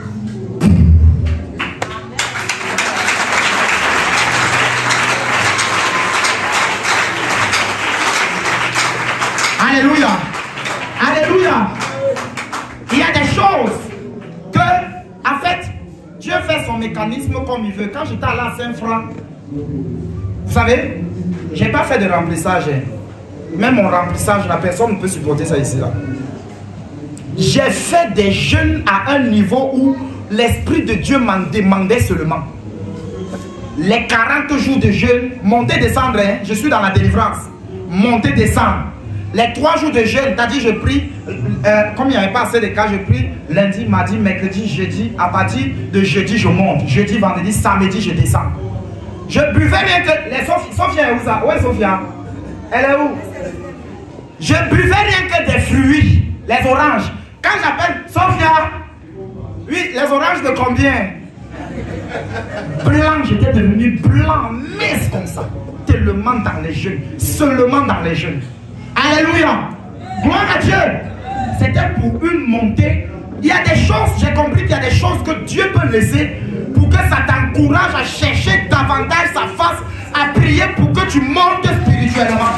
Alléluia. Alléluia. Il y a des choses que, en fait, Dieu fait son mécanisme comme il veut. Quand j'étais à la Saint-Franc, vous savez, j'ai pas fait de remplissage. Même mon remplissage, la personne ne peut supporter ça ici. Là. J'ai fait des jeûnes à un niveau où l'Esprit de Dieu m'en demandait seulement. Les quarante jours de jeûne, monter, descendre, hein, je suis dans la délivrance. Monter, descendre. Les trois jours de jeûne, c'est-à-dire je prie, euh, comme il n'y avait pas assez de cas, je prie lundi, mardi, mercredi, jeudi. À partir de jeudi, je monte. Jeudi, vendredi, samedi, je descends. Je buvais rien que... Les Sophia, Sophia est où ça? Où est Sophia? Elle est où? Je buvais rien que des fruits, les oranges. Quand j'appelle Sophia, oui, les oranges de combien? Blanc, j'étais devenu blanc, mince comme ça. Tellement dans les jeûnes, seulement dans les jeûnes. Alléluia. Gloire à Dieu. C'était pour une montée. Il y a des choses, j'ai compris qu'il y a des choses que Dieu peut laisser pour que ça t'encourage à chercher davantage sa face, à prier pour que tu montes spirituellement.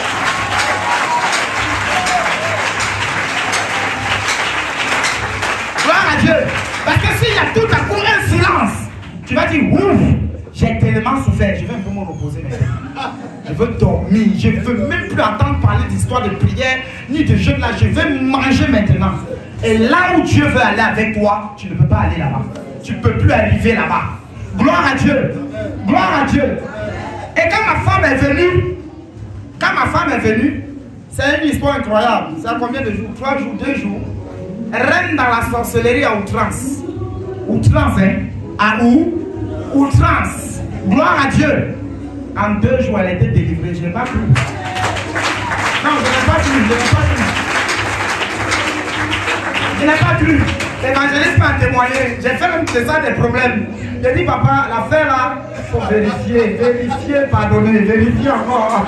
Gloire à Dieu. Parce que s'il y a tout à coup un silence, tu vas dire, ouf, j'ai tellement souffert, je vais un peu me reposer maintenant. Je veux dormir, je ne veux même plus entendre parler d'histoire de prière, ni de jeûne là, je veux manger maintenant. Et là où Dieu veut aller avec toi, tu ne peux pas aller là-bas. Tu ne peux plus arriver là-bas. Gloire à Dieu. Gloire à Dieu. Et quand ma femme est venue, quand ma femme est venue, c'est une histoire incroyable. C'est à combien de jours? Trois jours, deux jours. Reine dans la sorcellerie à outrance. Outrance, hein? À où? Outrance. Gloire à Dieu. En deux jours, elle était délivrée. Je n'ai pas cru. Non, je n'ai pas cru. Je n'ai pas cru. Je n'ai pas cru. L'évangéliste m'a témoigné. J'ai fait même ça des problèmes. J'ai dit, papa, l'affaire là, il faut vérifier. Vérifier, pardonner. Vérifier encore.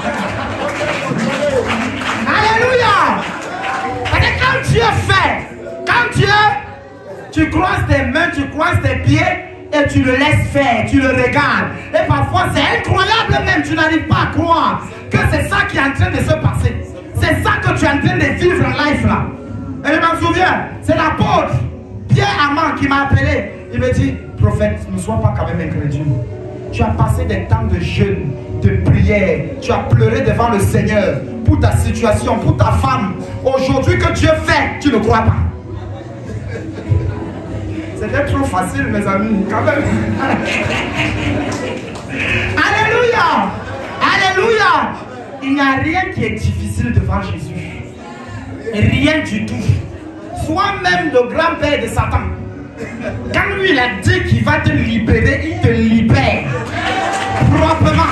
Alléluia. Parce que quand Dieu fait, quand Dieu, tu croises tes mains, tu croises tes pieds, et tu le laisses faire, tu le regardes. Et parfois c'est incroyable même, tu n'arrives pas à croire que c'est ça qui est en train de se passer. C'est ça que tu es en train de vivre en life là. Et je m'en souviens, c'est l'apôtre Pierre Amand qui m'a appelé. Il me dit, prophète, ne sois pas quand même incrédule. Tu as passé des temps de jeûne, de prière. Tu as pleuré devant le Seigneur pour ta situation, pour ta femme. Aujourd'hui que Dieu fait, tu ne crois pas. C'était trop facile, mes amis, quand même. Alléluia. Alléluia. Il n'y a rien qui est difficile devant Jésus. Rien du tout. Sois même le grand-père de Satan. Quand lui, il a dit qu'il va te libérer, il te libère. Proprement.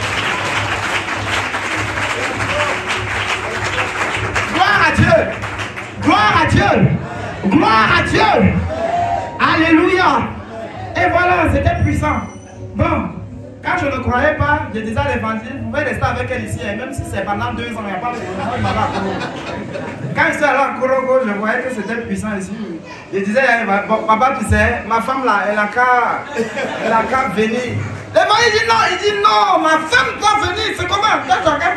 Gloire à Dieu. Gloire à Dieu. Gloire à Dieu. Alléluia. Et voilà, c'était puissant. Bon, Quand je ne croyais pas, je disais à l'évangile, vous pouvez rester avec elle ici, et même si c'est pendant deux ans, il n'y a pas de problème. Quand je suis allé à Korogo, je voyais que c'était puissant ici. Je disais, bon, papa, tu sais, ma femme là, elle a qu'à elle a qu'à venir. L'évangile dit non, il dit non, ma femme doit venir, c'est comment? Regarde, regarde.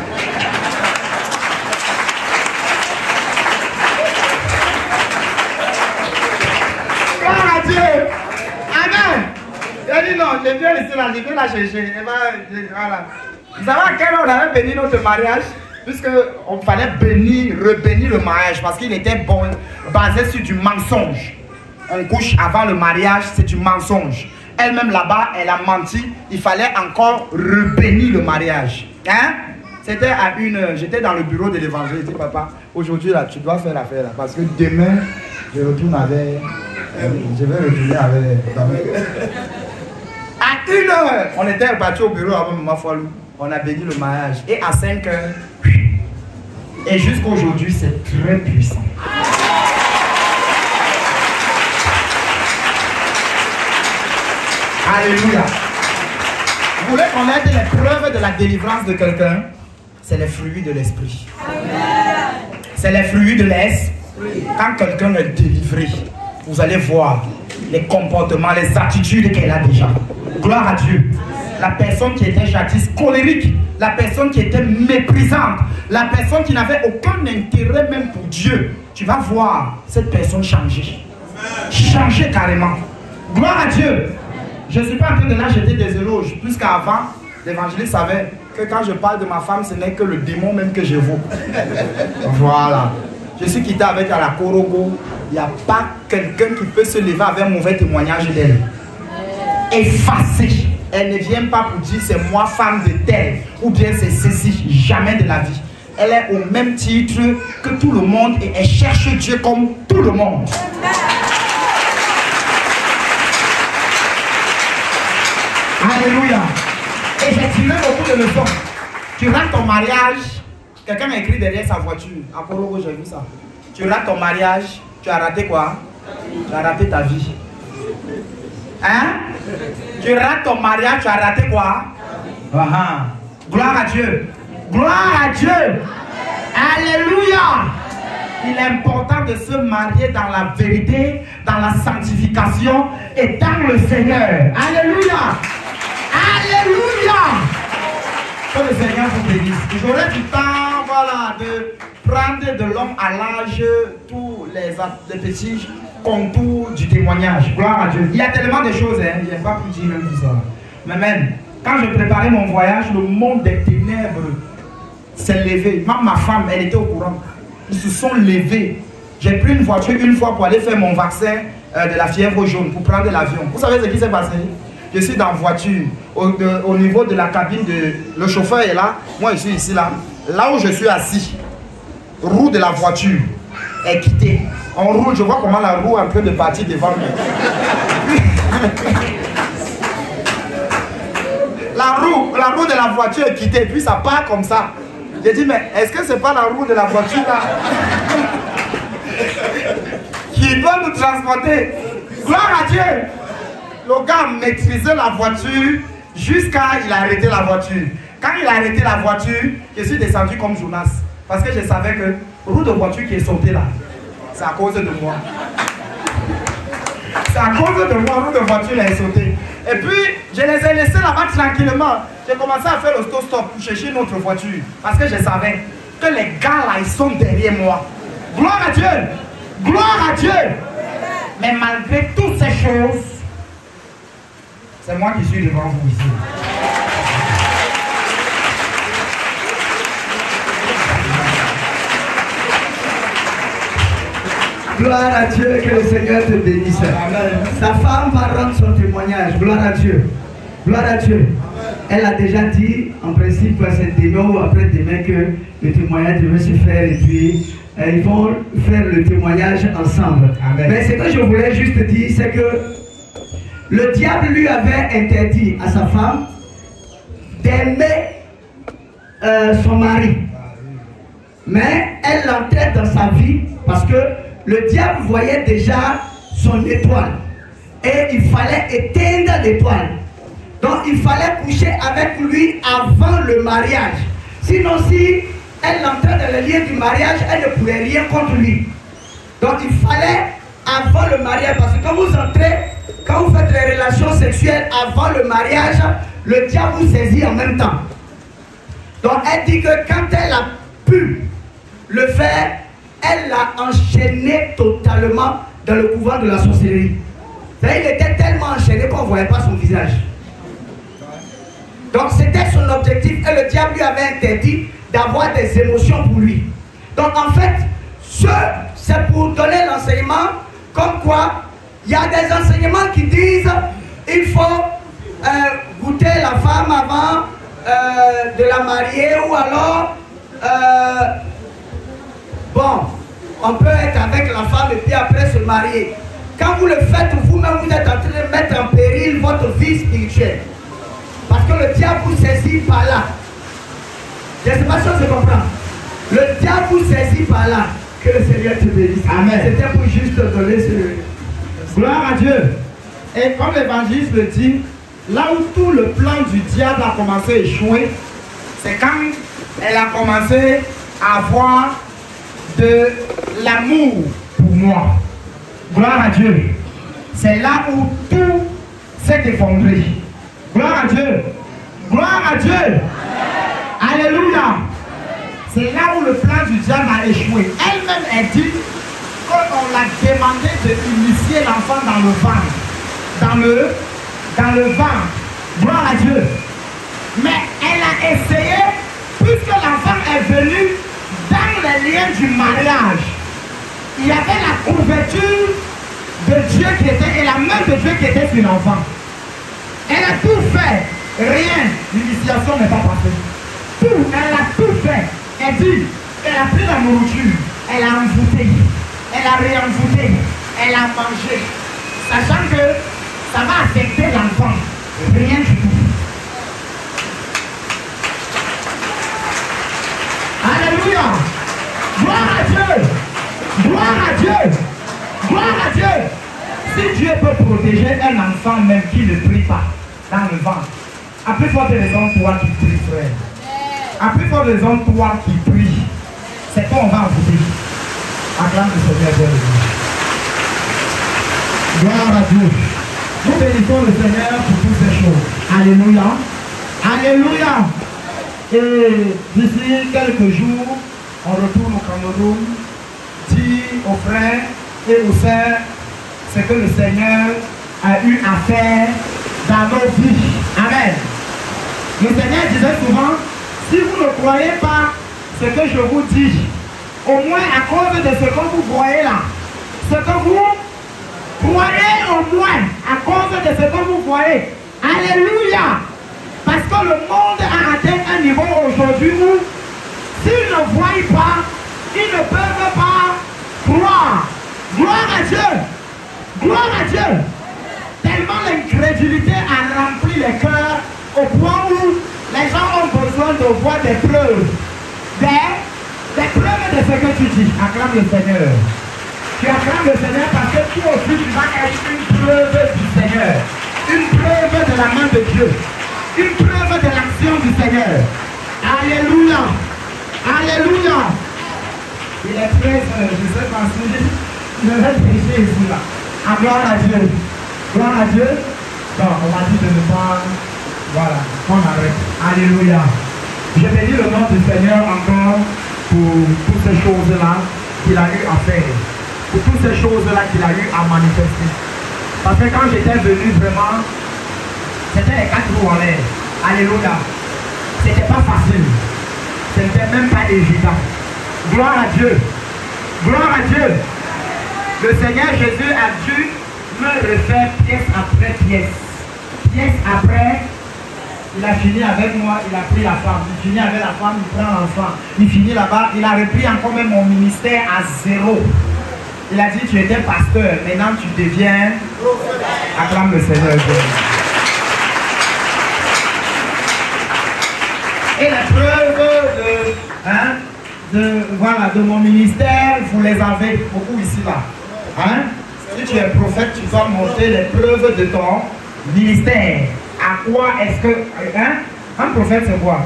Gloire à Dieu. Amen. Il a dit non, je viens ici là, je viens la chercher. Et ben, voilà. Vous savez à quelle heure on avait béni notre mariage? Puisqu'on fallait bénir, rebénir le mariage parce qu'il était bon, basé sur du mensonge. On couche avant le mariage, c'est du mensonge. Elle-même là-bas, elle a menti. Il fallait encore rebénir le mariage. Hein? C'était à une heure. J'étais dans le bureau de l'évangile. Je dis, papa, aujourd'hui là, tu dois faire l'affaire là. Parce que demain, je retourne avec. Euh, je vais retourner avec. À une heure, on était reparti au bureau avant Maman Foilou. On a béni le mariage. Et à cinq heures, et jusqu'aujourd'hui, c'est très puissant. Alléluia. Vous voulez connaître les preuves de la délivrance de quelqu'un? C'est les fruits de l'esprit. C'est les fruits de l'esprit. Quand quelqu'un est délivré, vous allez voir les comportements, les attitudes qu'elle a déjà. Gloire à Dieu. La personne qui était jadis colérique, la personne qui était méprisante, la personne qui n'avait aucun intérêt même pour Dieu, tu vas voir cette personne changer. Changer carrément. Gloire à Dieu. Je ne suis pas en train de là jeter des éloges, puisqu'avant, l'évangéliste savait que quand je parle de ma femme, ce n'est que le démon même que je vaux. Voilà. Je suis quitté avec à la Korogo. Il n'y a pas quelqu'un qui peut se lever avec un mauvais témoignage d'elle. Effacé. Elle ne vient pas pour dire c'est moi femme de tel ou bien c'est ceci. Jamais de la vie. Elle est au même titre que tout le monde et elle cherche Dieu comme tout le monde. Alléluia. Et j'ai tiré beaucoup de leçons. Tu rates ton mariage. Quelqu'un m'a écrit derrière sa voiture. À Korogo, j'ai vu ça. Tu rates ton mariage. Tu as raté quoi? Tu as raté ta vie. Hein? Tu rates ton mariage, tu as raté quoi? Uh-huh. Gloire à Dieu. Gloire à Dieu. Alléluia. Il est important de se marier dans la vérité, dans la sanctification et dans le Seigneur. Alléluia. Alléluia. Que le Seigneur vous bénisse. J'aurai du temps, voilà, de prendre de l'homme à l'âge tous les, les petits contours du témoignage. Gloire à Dieu. Il y a tellement de choses, hein. Je n'ai pas pu dire même tout ça. Mais même, quand je préparais mon voyage, le monde des ténèbres s'est levé. Même ma femme, elle était au courant. Ils se sont levés. J'ai pris une voiture une fois pour aller faire mon vaccin euh, de la fièvre jaune, pour prendre l'avion. Vous savez ce qui s'est passé? Je suis dans la voiture, au, de, au niveau de la cabine, de, le chauffeur est là, moi je suis ici là. Là où je suis assis, roue de la voiture est quittée. On roule, je vois comment la roue est en train de partir devant nous. la, roue, la roue de la voiture est quittée, puis ça part comme ça. J'ai dit, mais est-ce que c'est pas la roue de la voiture là qui doit nous transporter? Gloire à Dieu. Le gars maîtrisait la voiture jusqu'à il a arrêté la voiture. Quand il a arrêté la voiture, je suis descendu comme Jonas. Parce que je savais que roue de voiture qui est sautée là, c'est à cause de moi. C'est à cause de moi, roue de voiture elle est sautée. Et puis, je les ai laissés là-bas tranquillement. J'ai commencé à faire le stop-stop pour chercher une autre voiture. Parce que je savais que les gars là, ils sont derrière moi. Gloire à Dieu. Gloire à Dieu. Mais malgré toutes ces choses, c'est moi qui suis devant vous ici. Gloire à Dieu, que le Seigneur te bénisse. Amen. Sa femme va rendre son témoignage. Gloire à Dieu. Gloire à Dieu. Elle a déjà dit, en principe, c'est demain ou après-demain que le témoignage devait se faire et puis euh, ils vont faire le témoignage ensemble. Amen. Mais ce que je voulais juste dire, c'est que le diable lui avait interdit à sa femme d'aimer euh, son mari. Mais elle l'entrait dans sa vie parce que le diable voyait déjà son étoile. Et il fallait éteindre l'étoile. Donc il fallait coucher avec lui avant le mariage. Sinon, si elle entrait dans le lien du mariage, elle ne pourrait rien contre lui. Donc il fallait avant le mariage, parce que quand vous entrez, quand vous faites les relations sexuelles avant le mariage, le diable vous saisit en même temps. Donc elle dit que quand elle a pu le faire, elle l'a enchaîné totalement dans le couvent de la sorcellerie. Il était tellement enchaîné qu'on ne voyait pas son visage. Donc c'était son objectif et le diable lui avait interdit d'avoir des émotions pour lui. Donc en fait, c'est pour donner l'enseignement comme quoi il y a des enseignements qui disent il faut euh, goûter la femme avant euh, de la marier ou alors euh, bon, on peut être avec la femme et puis après se marier. Quand vous le faites vous-même, vous êtes en train de mettre en péril votre vie spirituelle. Parce que le diable vous saisit par là. Je ne sais pas si on se comprend. Le diable vous saisit par là. Que le Seigneur te bénisse. Amen. C'était pour juste donner ce... Gloire à Dieu. Et comme l'évangile le dit, là où tout le plan du diable a commencé à échouer, c'est quand elle a commencé à avoir de l'amour pour moi. Gloire à Dieu. C'est là où tout s'est effondré. Gloire à Dieu. Gloire à Dieu. Amen. Alléluia. C'est là où le plan du diable a échoué. Elle-même a dit qu'on l'a demandé d'initier l'enfant dans le ventre. Dans le, dans le ventre. Gloire à Dieu. Mais elle a essayé, puisque l'enfant est venu dans les liens du mariage. Il y avait la couverture de Dieu qui était, et la main de Dieu qui était sur l'enfant. Elle a tout fait. Rien. L'initiation n'est pas passée. Tout. Elle a tout fait. Elle dit, elle a pris la nourriture. Elle a envoûté. Elle a réenvoûté. Elle a mangé. Sachant que ça va affecter l'enfant. Rien du tout. Alléluia. Gloire à Dieu. Gloire à Dieu. Gloire à Dieu. Si Dieu peut protéger un enfant même qui ne prie pas dans le ventre, à plus forte raison, toi qui pries, frère. À plus forte raison, toi qui pries, c'est toi on va envoûter. Acclame le Seigneur de Dieu. Gloire à Dieu. Nous bénissons le Seigneur pour toutes ces choses. Alléluia. Alléluia. Et d'ici quelques jours, on retourne au Cameroun. Dis aux frères et aux sœurs ce que le Seigneur a eu à faire dans nos vies. Amen. Le Seigneur disait souvent, si vous ne croyez pas ce que je vous dis, au moins à cause de ce que vous voyez là, ce que vous croyez au moins à cause de ce que vous voyez. Alléluia. Parce que le monde a atteint un niveau aujourd'hui où s'ils ne voient pas, ils ne peuvent pas croire. Gloire à Dieu. Gloire à Dieu. Tellement l'incrédulité a rempli les cœurs au point où les gens ont besoin de voir des preuves. Des, des preuves de ce que tu dis. Acclame le Seigneur. Tu acclames le Seigneur parce que toi aussi tu vas être une preuve du Seigneur. Une preuve de la main de Dieu. Une preuve de l'action du Seigneur. Alléluia. Alléluia. Il est treize heures, je sais pas si je vais prêcher ici là. Ah, gloire à Dieu. Gloire à Dieu. Donc, on m'a dit de ne pas. Voilà, on arrête. Alléluia. Je bénis le nom du Seigneur encore pour toutes ces choses-là qu'il a eu à faire. Pour toutes ces choses-là qu'il a eu à manifester. Parce que quand j'étais venu vraiment, c'était les quatre roues en l'air. Alléluia. C'était pas facile. C'était même pas évident. Gloire à Dieu. Gloire à Dieu. Le Seigneur Jésus a dû me refaire pièce après pièce. Pièce après, il a fini avec moi, il a pris la femme. Il finit avec la femme, il prend l'enfant. Il finit là-bas, il a repris encore même mon ministère à zéro. Il a dit, tu étais pasteur, maintenant tu deviens... Acclame le Seigneur. Et la preuve de, hein, de, voilà, de mon ministère, vous les avez beaucoup ici là. Hein? Si tu es prophète, tu vas montrer les preuves de ton ministère. à quoi est-ce que... Hein? Un prophète, c'est quoi?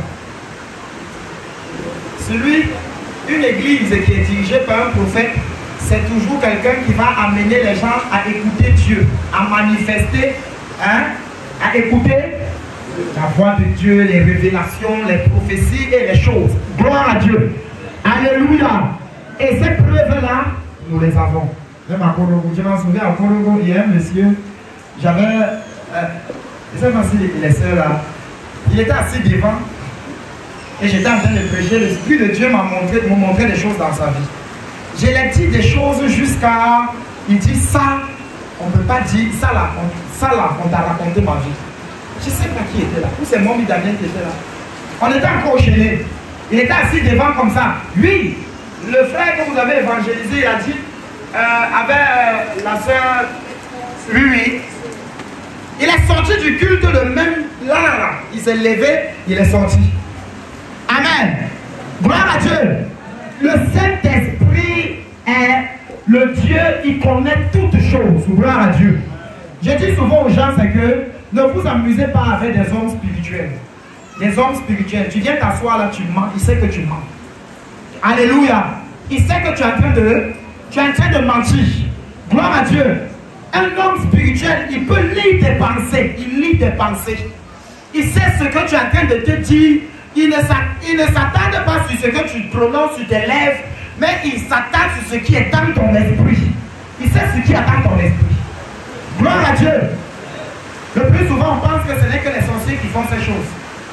Celui, une église qui est dirigée par un prophète, c'est toujours quelqu'un qui va amener les gens à écouter Dieu, à manifester, hein, à écouter la voix de Dieu, les révélations, les prophéties et les choses. Gloire à Dieu. Alléluia. Et ces preuves-là, nous les avons. Même à Korogo, je m'en souviens à Korogo, il y a un monsieur, j'avais, euh, je sais pas si les sœurs là, il était assis devant, et j'étais en train de prêcher, l'Esprit de Dieu m'a montré, m'a montré des choses dans sa vie. Je lui ai dit des choses jusqu'à, il dit ça, on ne peut pas dire, ça là, on, ça là, on t'a raconté ma vie. Je ne sais pas qui était là, ou c'est mon Damien qui était là. On était encore gênés. Il était assis devant comme ça. Lui, le frère que vous avez évangélisé, il a dit, euh, avec euh, la soeur, oui, oui. Il est sorti du culte le même, là, là, là. Il s'est levé, il est sorti. Amen. Gloire à Dieu. Le Saint-Esprit est le Dieu, il connaît toutes choses. Gloire à Dieu. Je dis souvent aux gens, c'est que ne vous amusez pas avec des hommes spirituels. Des hommes spirituels. Tu viens t'asseoir là, tu mens, il sait que tu mens. Alléluia. Il sait que tu es en train de, tu es en train de mentir. Gloire à Dieu. Un homme spirituel, il peut lire tes pensées. Il lit tes pensées. Il sait ce que tu es en train de te dire. Il ne s'attend pas sur ce que tu prononces sur tes lèvres, mais il s'attend sur ce qui est dans ton esprit. Il sait ce qui est dans ton esprit. Gloire à Dieu. Le plus souvent, on pense que ce n'est que les sorciers qui font ces choses.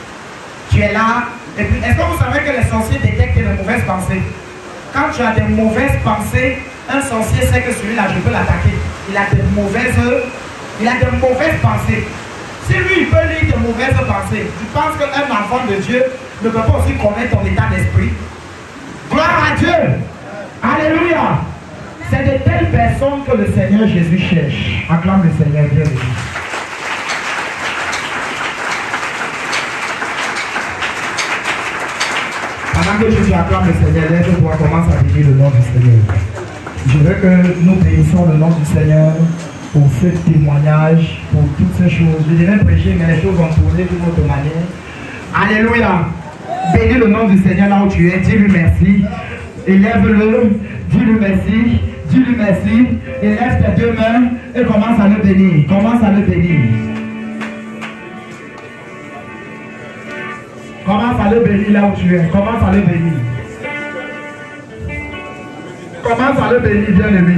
Tu es là, et puis est-ce que vous savez que les sorciers détectent les mauvaises pensées? Quand tu as des mauvaises pensées, un sorcier sait que celui-là, je peux l'attaquer. Il a des mauvaises, il a des mauvaises pensées. Si lui, il peut lire de mauvaises pensées, tu penses qu'un enfant de Dieu ne peut pas aussi connaître ton état d'esprit? Gloire à Dieu! Alléluia! C'est de telles personnes que le Seigneur Jésus cherche. Acclame le Seigneur, bien aimé. Pendant que Jésus acclame le Seigneur, lève-toi, commence à bénir le nom du Seigneur. Je veux que nous bénissons le nom du Seigneur pour ce témoignage, pour toutes ces choses. Je devais prêcher, mais les choses ont tourné d'une autre manière. Alléluia. Bénis le nom du Seigneur là où tu es. Dis-lui merci. Élève-le. Dis-lui merci. Dis-lui merci. Élève tes deux mains et commence à le bénir. Commence à le bénir. Commence à le bénir là où tu es. Commence à le bénir. Commence à le bénir, bien-aimé.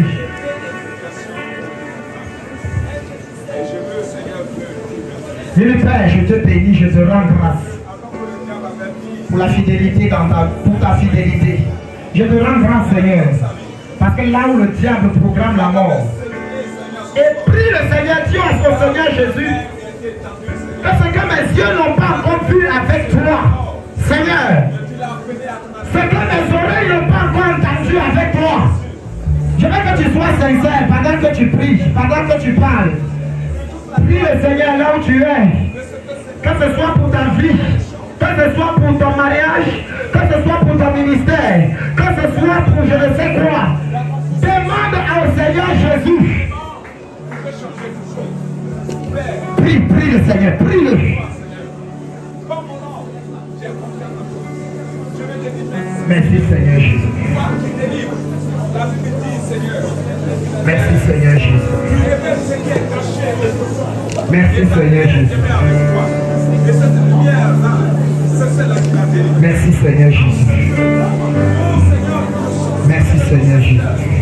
Dis-lui, Père, je te bénis, je te rends grâce pour la fidélité dans ta, pour ta fidélité. Je te rends grâce, Seigneur, parce que là où le diable programme la mort, et prie le Seigneur, dis à son Seigneur Jésus, que ce que mes yeux n'ont pas encore vu avec toi, Seigneur, ce que mes oreilles n'ont pas encore entendu avec toi, je veux que tu sois sincère pendant que tu pries, pendant que tu parles. Prie le Seigneur là où tu es, que ce soit pour ta vie, que ce soit pour ton mariage, que ce soit pour ton ministère, que ce soit pour je ne sais quoi. Demande au Seigneur Jésus. Prie, prie le Seigneur, prie-le. Merci Seigneur Jésus. Merci Seigneur Jésus. Merci Seigneur Jésus. Merci Seigneur Jésus. Merci Seigneur Jésus.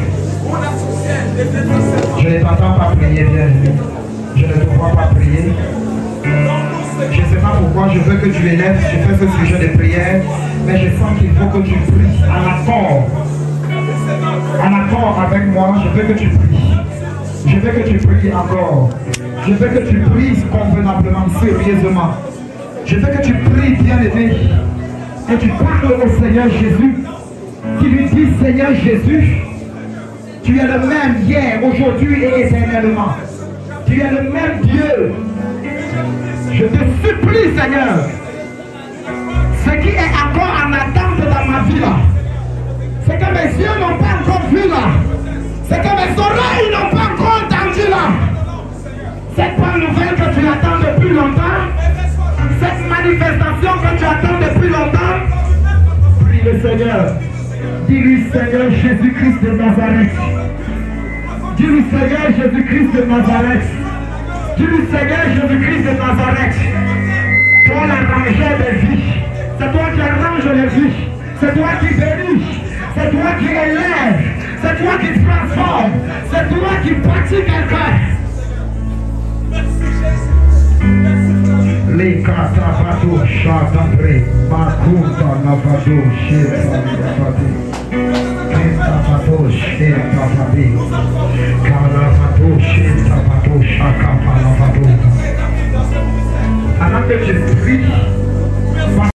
Je ne t'entends pas prier, bien. Je ne te vois pas prier. Je ne sais pas pourquoi je veux que tu élèves, je fais ce sujet de prière, mais je sens qu'il faut que tu pries en accord. En accord avec moi, je veux que tu pries. Je veux que tu pries encore. Je veux que tu pries convenablement, sérieusement. Je veux que tu pries, bien-aimé. Et tu parles au Seigneur Jésus. Tu lui dis, Seigneur Jésus, tu es le même hier, aujourd'hui et éternellement. Tu es le même Dieu. Je te supplie, Seigneur, ce qui est encore en attente dans ma vie là, c'est que mes yeux n'ont pas encore vu là, c'est que mes oreilles n'ont pas encore entendu là. Cette bonne nouvelle que tu attends depuis depuis longtemps, cette manifestation que tu attends depuis longtemps, prie le Seigneur. Dis-lui, Seigneur Jésus-Christ de Nazareth. Dis-lui, Seigneur Jésus-Christ de Nazareth. Dis-lui, Seigneur Jésus-Christ de Nazareth. Toi l'arrangeur des vies. C'est toi qui arranges les vies. C'est toi qui bénis. C'est toi qui élève. C'est toi qui transforme. C'est toi qui bâtis quelqu'un. Les katabato shadabre makuta navado shetabati ketabato shetabati kalavato shetabato shakapalavato. Alors que je prie